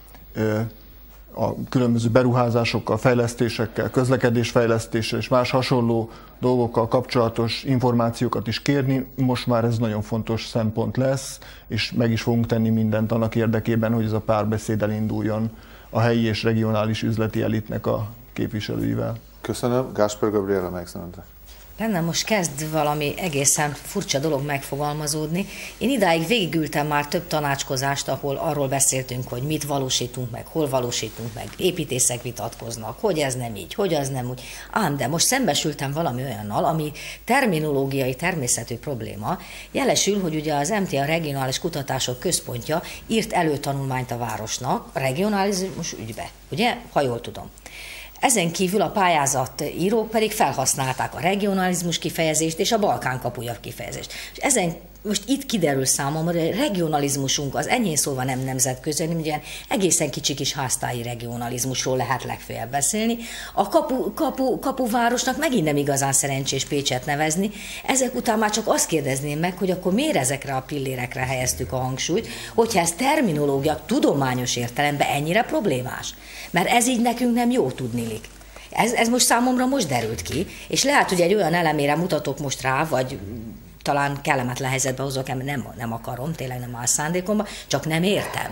a különböző beruházásokkal, fejlesztésekkel, közlekedésfejlesztéssel és más hasonló dolgokkal kapcsolatos információkat is kérni. Most már ez nagyon fontos szempont lesz, és meg is fogunk tenni mindent annak érdekében, hogy ez a párbeszéd elinduljon a helyi és regionális üzleti elitnek a képviselőivel. Köszönöm. Gáspár Gabriela, megszólalt. Bennem most kezd valami egészen furcsa dolog megfogalmazódni. Én idáig végigültem már több tanácskozást, ahol arról beszéltünk, hogy mit valósítunk meg, hol valósítunk meg, építészek vitatkoznak, hogy ez nem így, hogy az nem úgy. Ám, de most szembesültem valami olyannal, ami terminológiai természetű probléma. Jelesül, hogy ugye az em té á Regionális Kutatások Központja írt előtanulmányt a városnak a regionalizmus ügybe, ugye, ha jól tudom. Ezen kívül a pályázat írók pedig felhasználták a regionalizmus kifejezést és a Balkán kapuja kifejezést. És ezen most itt kiderül számomra, hogy a regionalizmusunk az enyhén szólva nem nemzetközi, hanem ugye egészen kicsi kis háztáji regionalizmusról lehet legfeljebb beszélni. A kapu, kapu, kapuvárosnak megint nem igazán szerencsés Pécset nevezni. Ezek után már csak azt kérdezném meg, hogy akkor miért ezekre a pillérekre helyeztük a hangsúlyt, hogyha ez terminológia tudományos értelemben ennyire problémás. Mert ez így nekünk nem jó tudnilik. Ez, ez most számomra most derült ki, és lehet, hogy egy olyan elemére mutatok most rá, vagy talán kellemetlen helyzetbe hozok, nem, nem akarom, tényleg nem áll szándékomba, csak nem értem.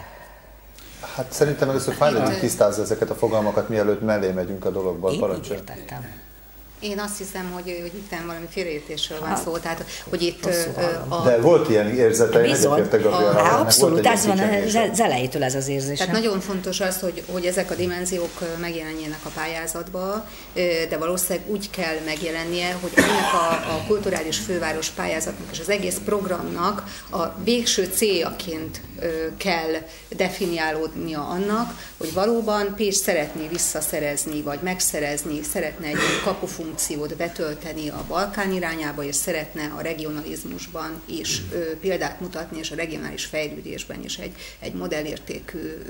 Hát szerintem először fáj legyünk tisztázni ezeket a fogalmakat, mielőtt mellé megyünk a dologba. Én így értettem. Én azt hiszem, hogy, hogy itt valami félreértésről van szó, tehát, hogy itt a... De volt ilyen érzeteim, egyetértek Gabriella. Abszolút, ez van az elejétől ez az érzés. Tehát nagyon fontos az, hogy, hogy ezek a dimenziók megjelenjenek a pályázatba, de valószínűleg úgy kell megjelennie, hogy ennek a, a kulturális főváros pályázatnak és az egész programnak a végső céljaként kell definiálódnia annak, hogy valóban Pécs szeretné visszaszerezni, vagy megszerezni, szeretne egy kapufunkciót betölteni a Balkán irányába, és szeretne a regionalizmusban is ö, példát mutatni, és a regionális fejlődésben is egy, egy modellértékű ö,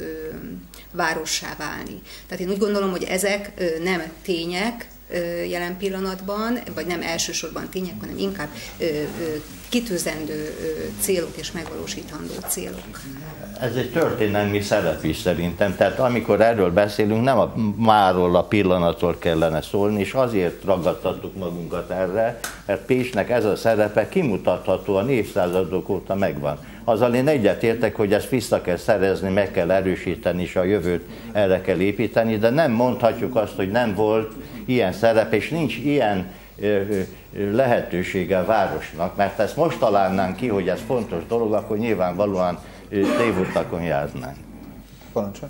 várossá válni. Tehát én úgy gondolom, hogy ezek ö, nem tények ö, jelen pillanatban, vagy nem elsősorban tények, hanem inkább ö, ö, kitűzendő célok és megvalósítandó célok. Ez egy történelmi szerep is szerintem, tehát amikor erről beszélünk, nem a máról, a pillanattól kellene szólni, és azért ragadtattuk magunkat erre, mert Pécsnek ez a szerepe kimutathatóan évszázadok óta megvan. Azzal én egyetértek, hogy ezt vissza kell szerezni, meg kell erősíteni, és a jövőt erre kell építeni, de nem mondhatjuk azt, hogy nem volt ilyen szerep, és nincs ilyen lehetősége a városnak, mert ezt most találnánk ki, hogy ez fontos dolog, akkor nyilvánvalóan tévutakon járnánk. Parancsolj.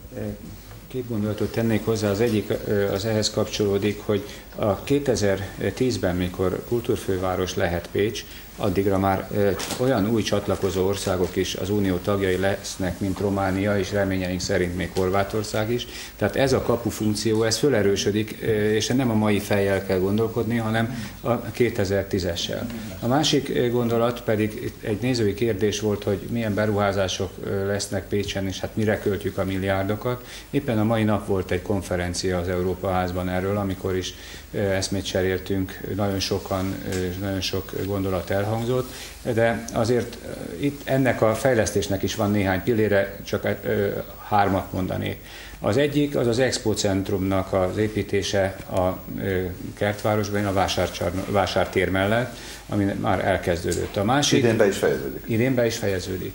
Két gondolatot tennék hozzá, az egyik az ehhez kapcsolódik, hogy a kétezer-tízben, mikor kultúrfőváros lehet Pécs, addigra már olyan új csatlakozó országok is az unió tagjai lesznek, mint Románia, és reményeink szerint még Horvátország is. Tehát ez a kapu funkció, ez fölerősödik, és nem a mai fejjel kell gondolkodni, hanem a kétezer-tízessel. A másik gondolat pedig egy nézői kérdés volt, hogy milyen beruházások lesznek Pécsen, és hát mire költjük a milliárdokat. Éppen a mai nap volt egy konferencia az Európa Házban erről, amikor is eszmét cseréltünk, nagyon sokan, nagyon sok gondolat elhangzott, de azért itt ennek a fejlesztésnek is van néhány pillére, csak hármat mondanék. Az egyik az az Expo Centrumnak az építése a Kertvárosban, a vásártér mellett, ami már elkezdődött. A másik... Idén be is fejeződik. Idén be is fejeződik.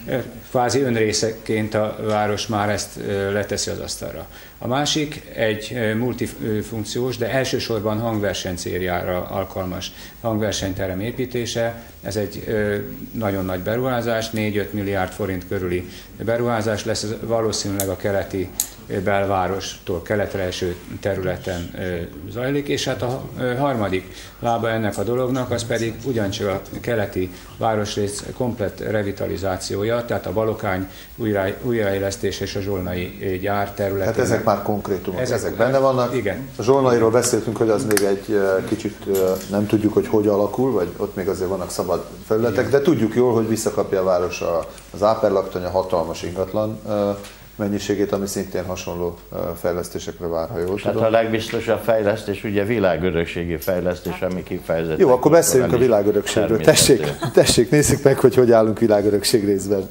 Kvázi önrészeként a város már ezt leteszi az asztalra. A másik egy multifunkciós, de elsősorban hangverseny céljára alkalmas hangversenyterem építése. Ez egy nagyon nagy beruházás, négy-öt milliárd forint körüli beruházás lesz, ez valószínűleg a keleti belvárostól keletre eső területen zajlik, és hát a harmadik lába ennek a dolognak, az pedig ugyancsak a keleti városrész komplett revitalizációja, tehát a Balokány újraélesztés és a zsolnai gyár területen. Hát ezek már konkrétumok, ezek, ezek benne vannak. Igen. A zsolnairól beszéltünk, hogy az még egy kicsit nem tudjuk, hogy hogy alakul, vagy ott még azért vannak szabad felületek, de tudjuk jól, hogy visszakapja a város az Áperlaktanya hatalmas ingatlan mennyiségét, ami szintén hasonló fejlesztésekre vár, ha jól tudom. Hát a legbiztosabb fejlesztés ugye világörökségi fejlesztés, ami kifejezetten... Jó, akkor beszéljünk a világörökségről. Tessék, tessék, nézzük meg, hogy hogy állunk világörökség részben.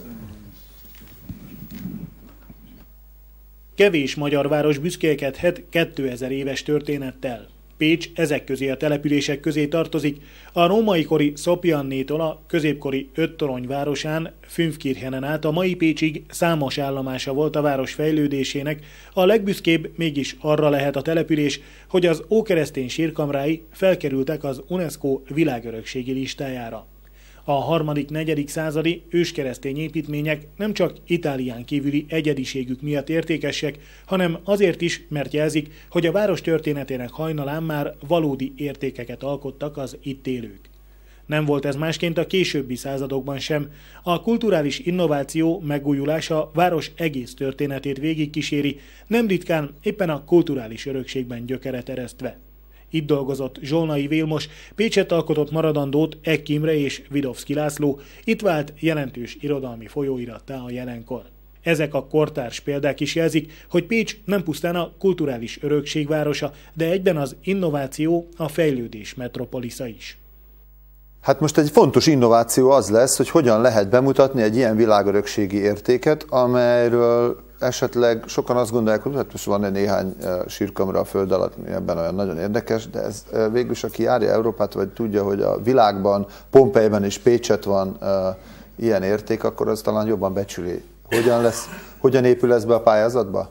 Kevés magyar város büszkélkedhet kétezer éves történettel. Pécs ezek közé a települések közé tartozik. A római kori Szopjannétól a középkori Öttorony városán, Fünfkirchenen át a mai Pécsig számos állomása volt a város fejlődésének, a legbüszkébb mégis arra lehet a település, hogy az ókeresztény sírkamrái felkerültek az UNESCO világörökségi listájára. A harmadik-negyedik századi őskeresztény építmények nem csak Itálián kívüli egyediségük miatt értékesek, hanem azért is, mert jelzik, hogy a város történetének hajnalán már valódi értékeket alkottak az itt élők. Nem volt ez másként a későbbi századokban sem. A kulturális innováció megújulása város egész történetét végigkíséri, nem ritkán éppen a kulturális örökségben gyökeret eresztve. Itt dolgozott Zsolnai Vilmos, Pécsett alkotott maradandót Eck Imre és Vidovszky László, itt vált jelentős irodalmi folyóirattá a jelenkor. Ezek a kortárs példák is jelzik, hogy Pécs nem pusztán a kulturális örökség városa, de egyben az innováció, a fejlődés metropolisza is. Hát most egy fontos innováció az lesz, hogy hogyan lehet bemutatni egy ilyen világörökségi értéket, amelyről esetleg sokan azt gondolják, hogy hát most van egy néhány sírkamra a föld alatt, ebben olyan nagyon érdekes, de ez végülis, aki járja Európát, vagy tudja, hogy a világban, Pompejben és Pécsett van uh, ilyen érték, akkor az talán jobban becsüli. Hogyan lesz, hogyan épül ez be a pályázatba?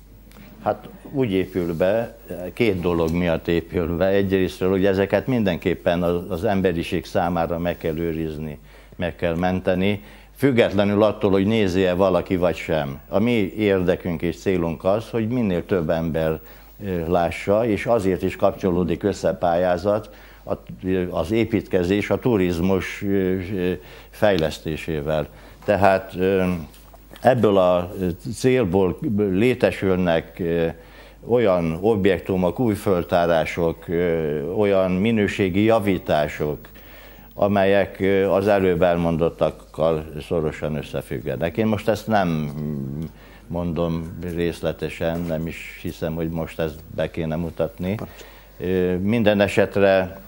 Hát úgy épül be, két dolog miatt épül be. Egyrésztről, hogy ezeket mindenképpen az, az emberiség számára meg kell őrizni, meg kell menteni, függetlenül attól, hogy nézi-e valaki vagy sem. A mi érdekünk és célunk az, hogy minél több ember lássa, és azért is kapcsolódik össze pályázat, az építkezés a turizmus fejlesztésével. Tehát ebből a célból létesülnek olyan objektumok, új föltárások, olyan minőségi javítások, amelyek az előbb elmondottakkal szorosan összefüggenek. Én most ezt nem mondom részletesen, nem is hiszem, hogy most ezt be kéne mutatni. Minden esetre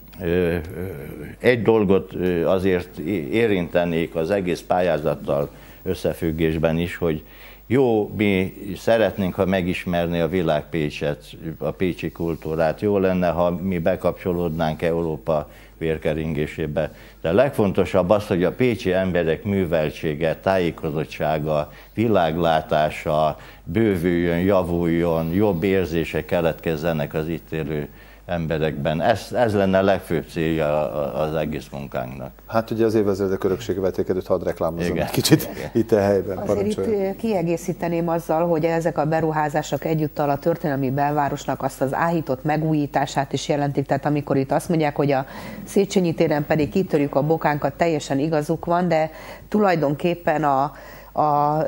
egy dolgot azért érintenék az egész pályázattal összefüggésben is, hogy jó, mi szeretnénk, ha megismerni a világ Pécset, a pécsi kultúrát. Jó lenne, ha mi bekapcsolódnánk Európa vérkeringésébe. De a legfontosabb az, hogy a pécsi emberek műveltsége, tájékozottsága, világlátása bővüljön, javuljon, jobb érzések keletkezzenek az itt élő emberekben. Ez, ez lenne a legfőbb célja az egész munkánknak. Hát ugye az évezredek örökségi vetélkedőt hadd reklámozom egy kicsit igen. Itt a helyben. Azért itt kiegészíteném azzal, hogy ezek a beruházások egyúttal a történelmi belvárosnak azt az áhított megújítását is jelentik. Tehát amikor itt azt mondják, hogy a Széchenyi téren pedig kitörjük a bokánkat, teljesen igazuk van, de tulajdonképpen a, a, a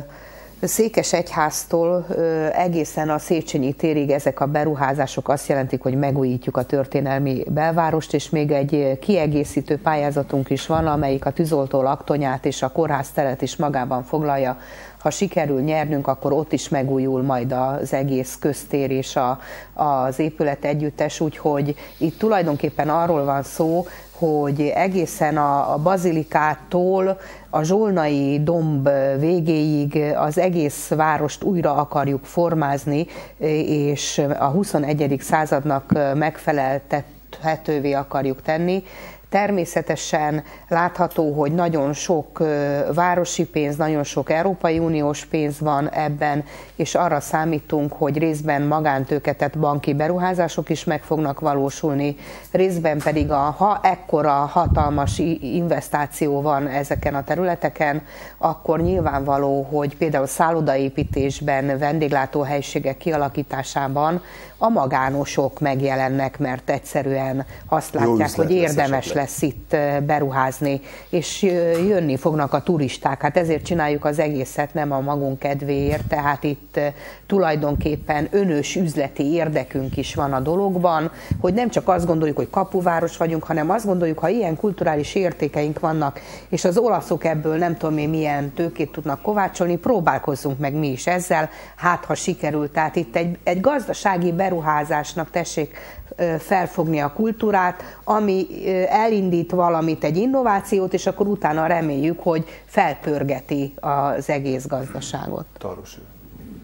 Székesegyháztól egészen a Széchenyi térig ezek a beruházások azt jelentik, hogy megújítjuk a történelmi belvárost, és még egy kiegészítő pályázatunk is van, amelyik a tűzoltó laktanyát és a kórházteret is magában foglalja. Ha sikerül nyernünk, akkor ott is megújul majd az egész köztér és a, az épület együttes, úgyhogy itt tulajdonképpen arról van szó, hogy egészen a, a bazilikától a Zsolnai domb végéig az egész várost újra akarjuk formázni, és a huszonegyedik századnak megfeleltethetővé akarjuk tenni. Természetesen látható, hogy nagyon sok városi pénz, nagyon sok Európai Uniós pénz van ebben, és arra számítunk, hogy részben magántőketett banki beruházások is meg fognak valósulni, részben pedig a, ha ekkora hatalmas investáció van ezeken a területeken, akkor nyilvánvaló, hogy például szállodaépítésben, vendéglátóhelyiségek kialakításában a magánosok megjelennek, mert egyszerűen azt látják, hogy érdemes lesz itt beruházni, és jönni fognak a turisták. Hát ezért csináljuk az egészet, nem a magunk kedvéért, tehát itt tulajdonképpen önös üzleti érdekünk is van a dologban, hogy nem csak azt gondoljuk, hogy kapuváros vagyunk, hanem azt gondoljuk, ha ilyen kulturális értékeink vannak, és az olaszok ebből nem tudom én milyen tőkét tudnak kovácsolni, próbálkozzunk meg mi is ezzel, hát ha sikerül. Tehát itt egy, egy gazdasági beruházásnak tessék felfogni a kultúrát, ami elindít valamit, egy innovációt, és akkor utána reméljük, hogy felpörgeti az egész gazdaságot. Taros.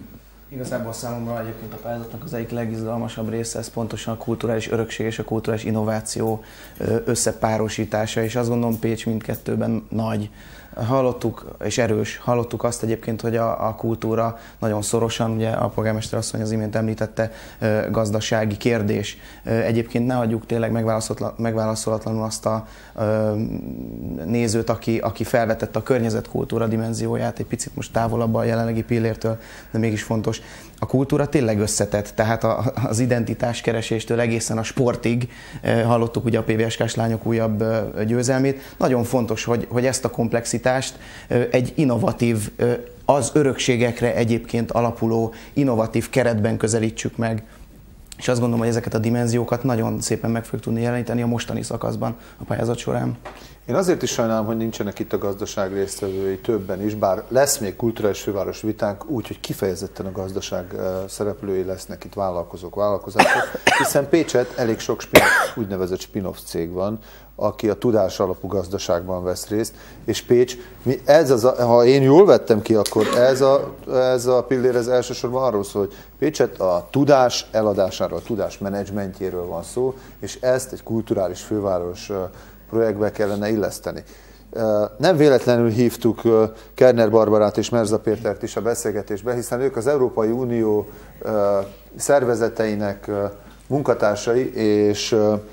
Igazából számomra egyébként a pályázatnak az egyik legizgalmasabb része, ez pontosan a kulturális örökség és a kulturális innováció összepárosítása, és azt gondolom Pécs mindkettőben nagy. Hallottuk, és erős, hallottuk azt egyébként, hogy a, a kultúra nagyon szorosan, ugye a polgármester asszony az imént említette, gazdasági kérdés. Egyébként ne hagyjuk tényleg megválaszolatlanul azt a nézőt, aki, aki felvetette a környezetkultúra dimenzióját, egy picit most távolabb a jelenlegi pillértől, de mégis fontos. A kultúra tényleg összetett, tehát a, az identitáskereséstől egészen a sportig, hallottuk ugye a pé vé es ká-s lányok újabb győzelmét. Nagyon fontos, hogy, hogy ezt a komplexitást egy innovatív, az örökségekre egyébként alapuló innovatív keretben közelítsük meg. És azt gondolom, hogy ezeket a dimenziókat nagyon szépen meg fogjuk tudni jeleníteni a mostani szakaszban a pályázat során. Én azért is sajnálom, hogy nincsenek itt a gazdaság résztvevői többen is, bár lesz még kulturális főváros vitánk, úgy, hogy kifejezetten a gazdaság szereplői lesznek itt, vállalkozók, vállalkozások, hiszen Pécset elég sok spin-off, úgynevezett spin-off cég van, aki a tudás alapú gazdaságban vesz részt, és Pécs, ez az a, ha én jól vettem ki, akkor ez a, ez a pillér ez elsősorban arról szól, hogy Pécset a tudás eladásáról, a tudás menedzsmentjéről van szó, és ezt egy kulturális főváros projektbe kellene illeszteni. Nem véletlenül hívtuk Kerner Barbarát és Merza Pétert is a beszélgetésbe, hiszen ők az Európai Unió szervezeteinek munkatársai, és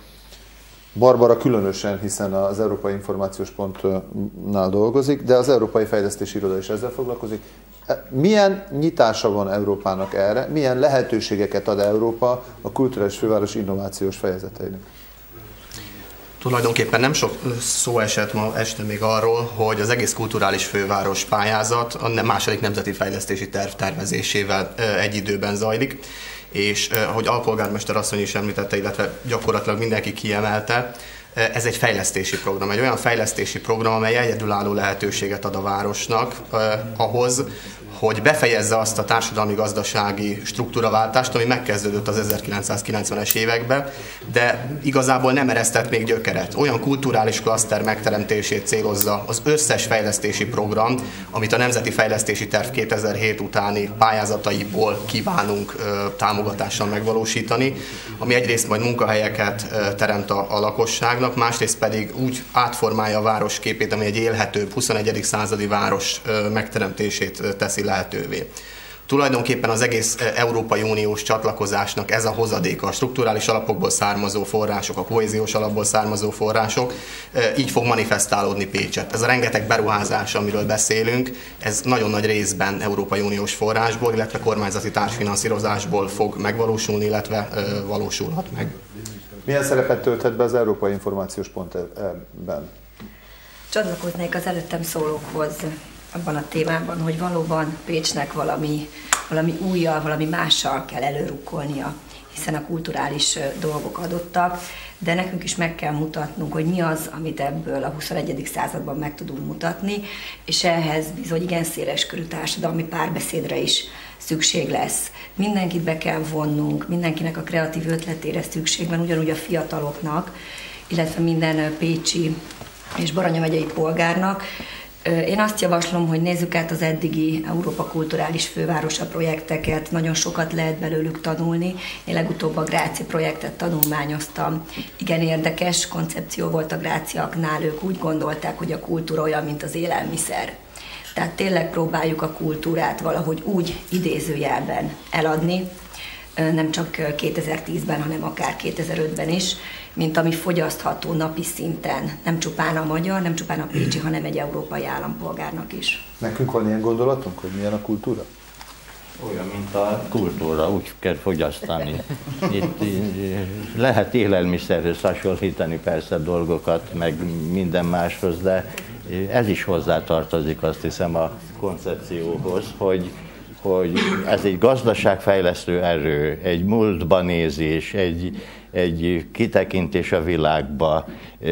Barbara különösen, hiszen az Európai Információs Pontnál dolgozik, de az Európai Fejlesztési Iroda is ezzel foglalkozik. Milyen nyitása van Európának erre? Milyen lehetőségeket ad Európa a kulturális főváros innovációs fejezeteinek? Tulajdonképpen nem sok szó esett ma este még arról, hogy az egész kulturális főváros pályázat a második nemzeti fejlesztési terv tervezésével egy időben zajlik, és ahogy alpolgármester asszony is említette, illetve gyakorlatilag mindenki kiemelte, ez egy fejlesztési program, egy olyan fejlesztési program, amely egyedülálló lehetőséget ad a városnak eh, ahhoz, hogy befejezze azt a társadalmi-gazdasági struktúraváltást, ami megkezdődött az ezerkilencszázkilencvenes években, de igazából nem eresztett még gyökeret. Olyan kulturális klaszter megteremtését célozza az összes fejlesztési program, amit a Nemzeti Fejlesztési Terv kétezer-hét utáni pályázataiból kívánunk ö, támogatással megvalósítani, ami egyrészt majd munkahelyeket ö, teremt a, a lakosságnak, másrészt pedig úgy átformálja a város képét, ami egy élhetőbb huszonegyedik századi város ö, megteremtését ö, teszi lehetővé. Tulajdonképpen az egész Európai Uniós csatlakozásnak ez a hozadéka, a strukturális alapokból származó források, a kohéziós alapból származó források, így fog manifestálódni Pécset. Ez a rengeteg beruházás, amiről beszélünk, ez nagyon nagy részben Európai Uniós forrásból, illetve kormányzati társfinanszírozásból fog megvalósulni, illetve valósulhat meg. Milyen szerepet tölthet be az Európai Információs Pont ebben? Csatlakoznék az előttem szólókhoz abban a témában, hogy valóban Pécsnek valami, valami újjal, valami mással kell előrukkolnia, hiszen a kulturális dolgok adottak, de nekünk is meg kell mutatnunk, hogy mi az, amit ebből a huszonegyedik században meg tudunk mutatni, és ehhez bizony igen széleskörű társadalmi párbeszédre is szükség lesz. Mindenkit be kell vonnunk, mindenkinek a kreatív ötletére szükség van, ugyanúgy a fiataloknak, illetve minden pécsi és Baranya megyei polgárnak. Én azt javaslom, hogy nézzük át az eddigi Európa Kulturális Fővárosa projekteket, nagyon sokat lehet belőlük tanulni. Én legutóbb a Grácia projektet tanulmányoztam. Igen érdekes koncepció volt a gráciaknál, ők úgy gondolták, hogy a kultúra olyan, mint az élelmiszer. Tehát tényleg próbáljuk a kultúrát valahogy úgy idézőjelben eladni, nem csak kétezer-tízben, hanem akár kétezer-ötben is, mint ami fogyasztható napi szinten, nem csupán a magyar, nem csupán a pécsi, hanem egy európai állampolgárnak is. Nekünk van ilyen gondolatunk, hogy milyen a kultúra? Olyan, mint a kultúra, úgy kell fogyasztani. Itt lehet élelmiszerhez hasonlítani persze dolgokat, meg minden máshoz, de ez is hozzátartozik, azt hiszem, a koncepcióhoz, hogy hogy ez egy gazdaságfejlesztő erő, egy múltba nézés, egy, egy kitekintés a világba,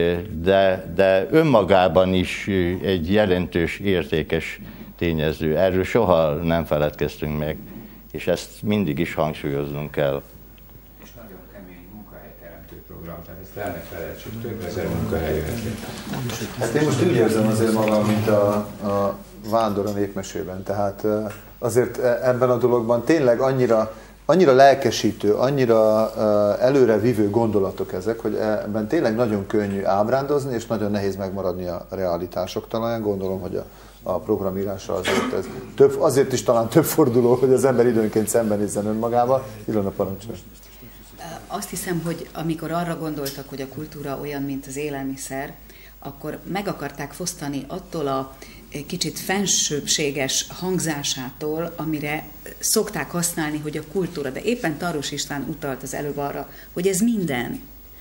de, de önmagában is egy jelentős, értékes tényező. Erről soha nem feledkeztünk meg, és ezt mindig is hangsúlyoznunk kell. És nagyon kemény munkahelyteremtő program, tehát ezt el ne felejtsük, több ezer munkahely jöhet. Hát én most úgy érzem azért magam, mint a, a vándor a népmesében. Tehát azért ebben a dologban tényleg annyira, annyira lelkesítő, annyira előrevívő gondolatok ezek, hogy ebben tényleg nagyon könnyű ábrándozni, és nagyon nehéz megmaradni a realitások talán. Gondolom, hogy a, a programírása azért ez több, azért is talán több forduló, hogy az ember időnként szembenézzen önmagával. Ilona, parancsolj! Azt hiszem, hogy amikor arra gondoltak, hogy a kultúra olyan, mint az élelmiszer, akkor meg akarták fosztani attól a kicsit fensőbbséges hangzásától, amire szokták használni, hogy a kultúra. De éppen Tarlós István utalt az előbb arra, hogy ez minden.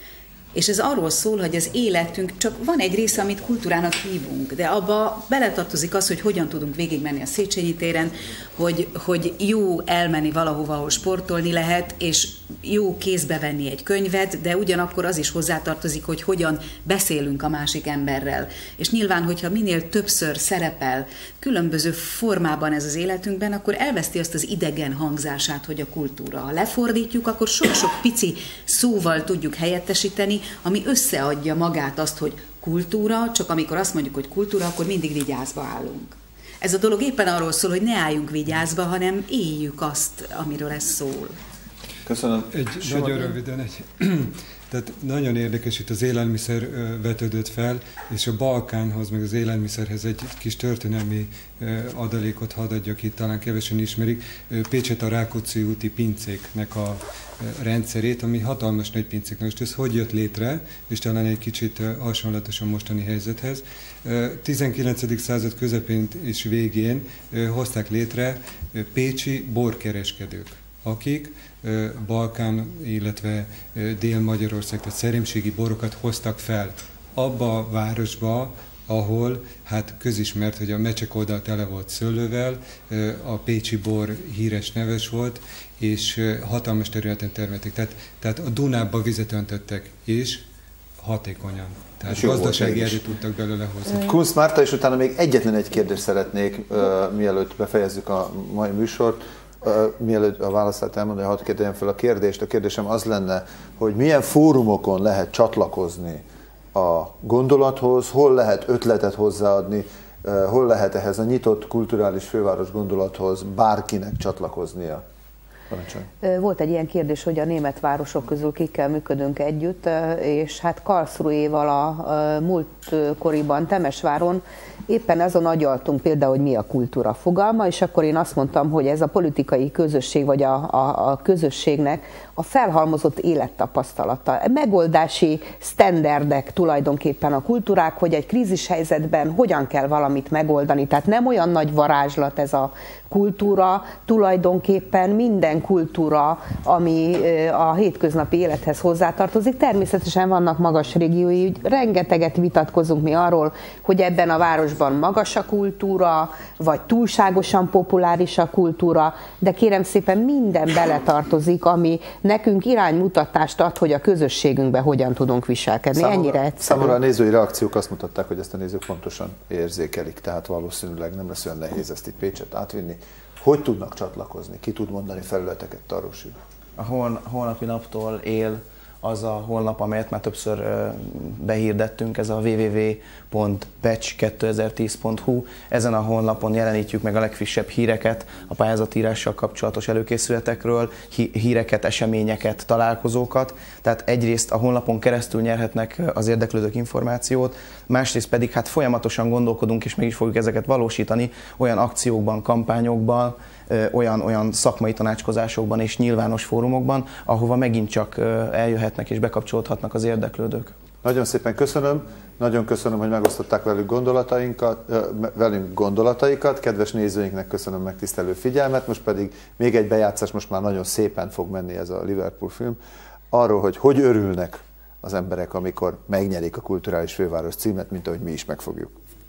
És ez arról szól, hogy az életünk, csak van egy része, amit kultúrának hívunk, de abba beletartozik az, hogy hogyan tudunk végigmenni a Széchenyi téren, hogy, hogy jó elmenni valahova, ahol sportolni lehet, és jó kézbe venni egy könyvet, de ugyanakkor az is hozzátartozik, hogy hogyan beszélünk a másik emberrel. És nyilván, hogyha minél többször szerepel különböző formában ez az életünkben, akkor elveszti azt az idegen hangzását, hogy a kultúra. Ha lefordítjuk, akkor sok-sok pici szóval tudjuk helyettesíteni, ami összeadja magát azt, hogy kultúra, csak amikor azt mondjuk, hogy kultúra, akkor mindig vigyázba állunk. Ez a dolog éppen arról szól, hogy ne álljunk vigyázba, hanem éljük azt, amiről ez szól. Köszönöm. Egy, nagyon röviden, egy, tehát nagyon érdekes, itt az élelmiszer vetődött fel, és a Balkánhoz, meg az élelmiszerhez egy kis történelmi adalékot hadd adjak, itt talán kevesen ismerik. Pécset a Rákóczi úti pincéknek a rendszerét, ami hatalmas nagy pincék. Most ez hogy jött létre, és talán egy kicsit hasonlatos a mostani helyzethez. tizenkilencedik század közepén és végén hozták létre pécsi borkereskedők, akik Balkán, illetve Dél-Magyarország, tehát szerémségi borokat hoztak fel abba a városba, ahol hát közismert, hogy a mecsek oldal tele volt szőlővel, a pécsi bor híres neves volt, és hatalmas területen termelték. Tehát, tehát a Dunába vizet öntöttek, és hatékonyan. Tehát gazdasági erőt tudtak belőle hozni. Kunz Márta, és utána még egyetlen egy kérdést szeretnék, uh, mielőtt befejezzük a mai műsort. Uh, mielőtt a választát elmondani, hadd kérdezem fel a kérdést. A kérdésem az lenne, hogy milyen fórumokon lehet csatlakozni a gondolathoz, hol lehet ötletet hozzáadni, uh, hol lehet ehhez a nyitott kulturális főváros gondolathoz bárkinek csatlakoznia. Parancsolj. Volt egy ilyen kérdés, hogy a német városok közül kikkel működünk együtt, és hát Karlsruhéval a múltkoriban Temesváron éppen azon agyaltunk például, hogy mi a kultúra fogalma, és akkor én azt mondtam, hogy ez a politikai közösség, vagy a, a, a közösségnek a felhalmozott élettapasztalata. Megoldási sztenderdek tulajdonképpen a kultúrák, hogy egy krízis helyzetben hogyan kell valamit megoldani. Tehát nem olyan nagy varázslat ez a kultúra, tulajdonképpen minden kultúra, ami a hétköznapi élethez hozzátartozik. Természetesen vannak magas régiói, rengeteget vitatkozunk mi arról, hogy ebben a városban magas a kultúra, vagy túlságosan populáris a kultúra, de kérem szépen minden beletartozik, ami nekünk iránymutatást ad, hogy a közösségünkben hogyan tudunk viselkedni. Számomra, ennyire egyszerű. Számomra a nézői reakciók azt mutatták, hogy ezt a nézők pontosan érzékelik, tehát valószínűleg nem lesz olyan nehéz ezt itt Pécset átvinni. Hogy tudnak csatlakozni? Ki tud mondani felületeket, Tarlós? A hol, holnapi naptól él az a honlap, amelyet már többször behirdettünk, ez a double-u double-u double-u pont pecs kétezer-tíz pont hu. Ezen a honlapon jelenítjük meg a legfrissebb híreket, a pályázatírással kapcsolatos előkészületekről, híreket, eseményeket, találkozókat. Tehát egyrészt a honlapon keresztül nyerhetnek az érdeklődők információt, másrészt pedig hát folyamatosan gondolkodunk, és meg is fogjuk ezeket valósítani olyan akciókban, kampányokban, olyan, olyan szakmai tanácskozásokban és nyilvános fórumokban, ahova megint csak eljöhetnek és bekapcsolódhatnak az érdeklődők. Nagyon szépen köszönöm, nagyon köszönöm, hogy megosztották velük gondolatainkat, velünk gondolataikat, kedves nézőinknek köszönöm megtisztelő figyelmet, most pedig még egy bejátszás, most már nagyon szépen fog menni ez a Liverpool film, arról, hogy hogy örülnek az emberek, amikor megnyerik a kulturális főváros címet, mint ahogy mi is megfogjuk.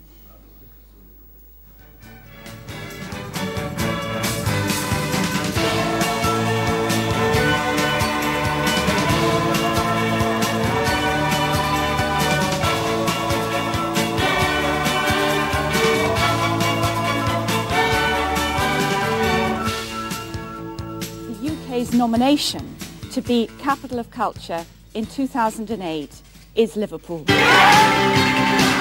Nomination to be Capital of Culture in two thousand eight is Liverpool.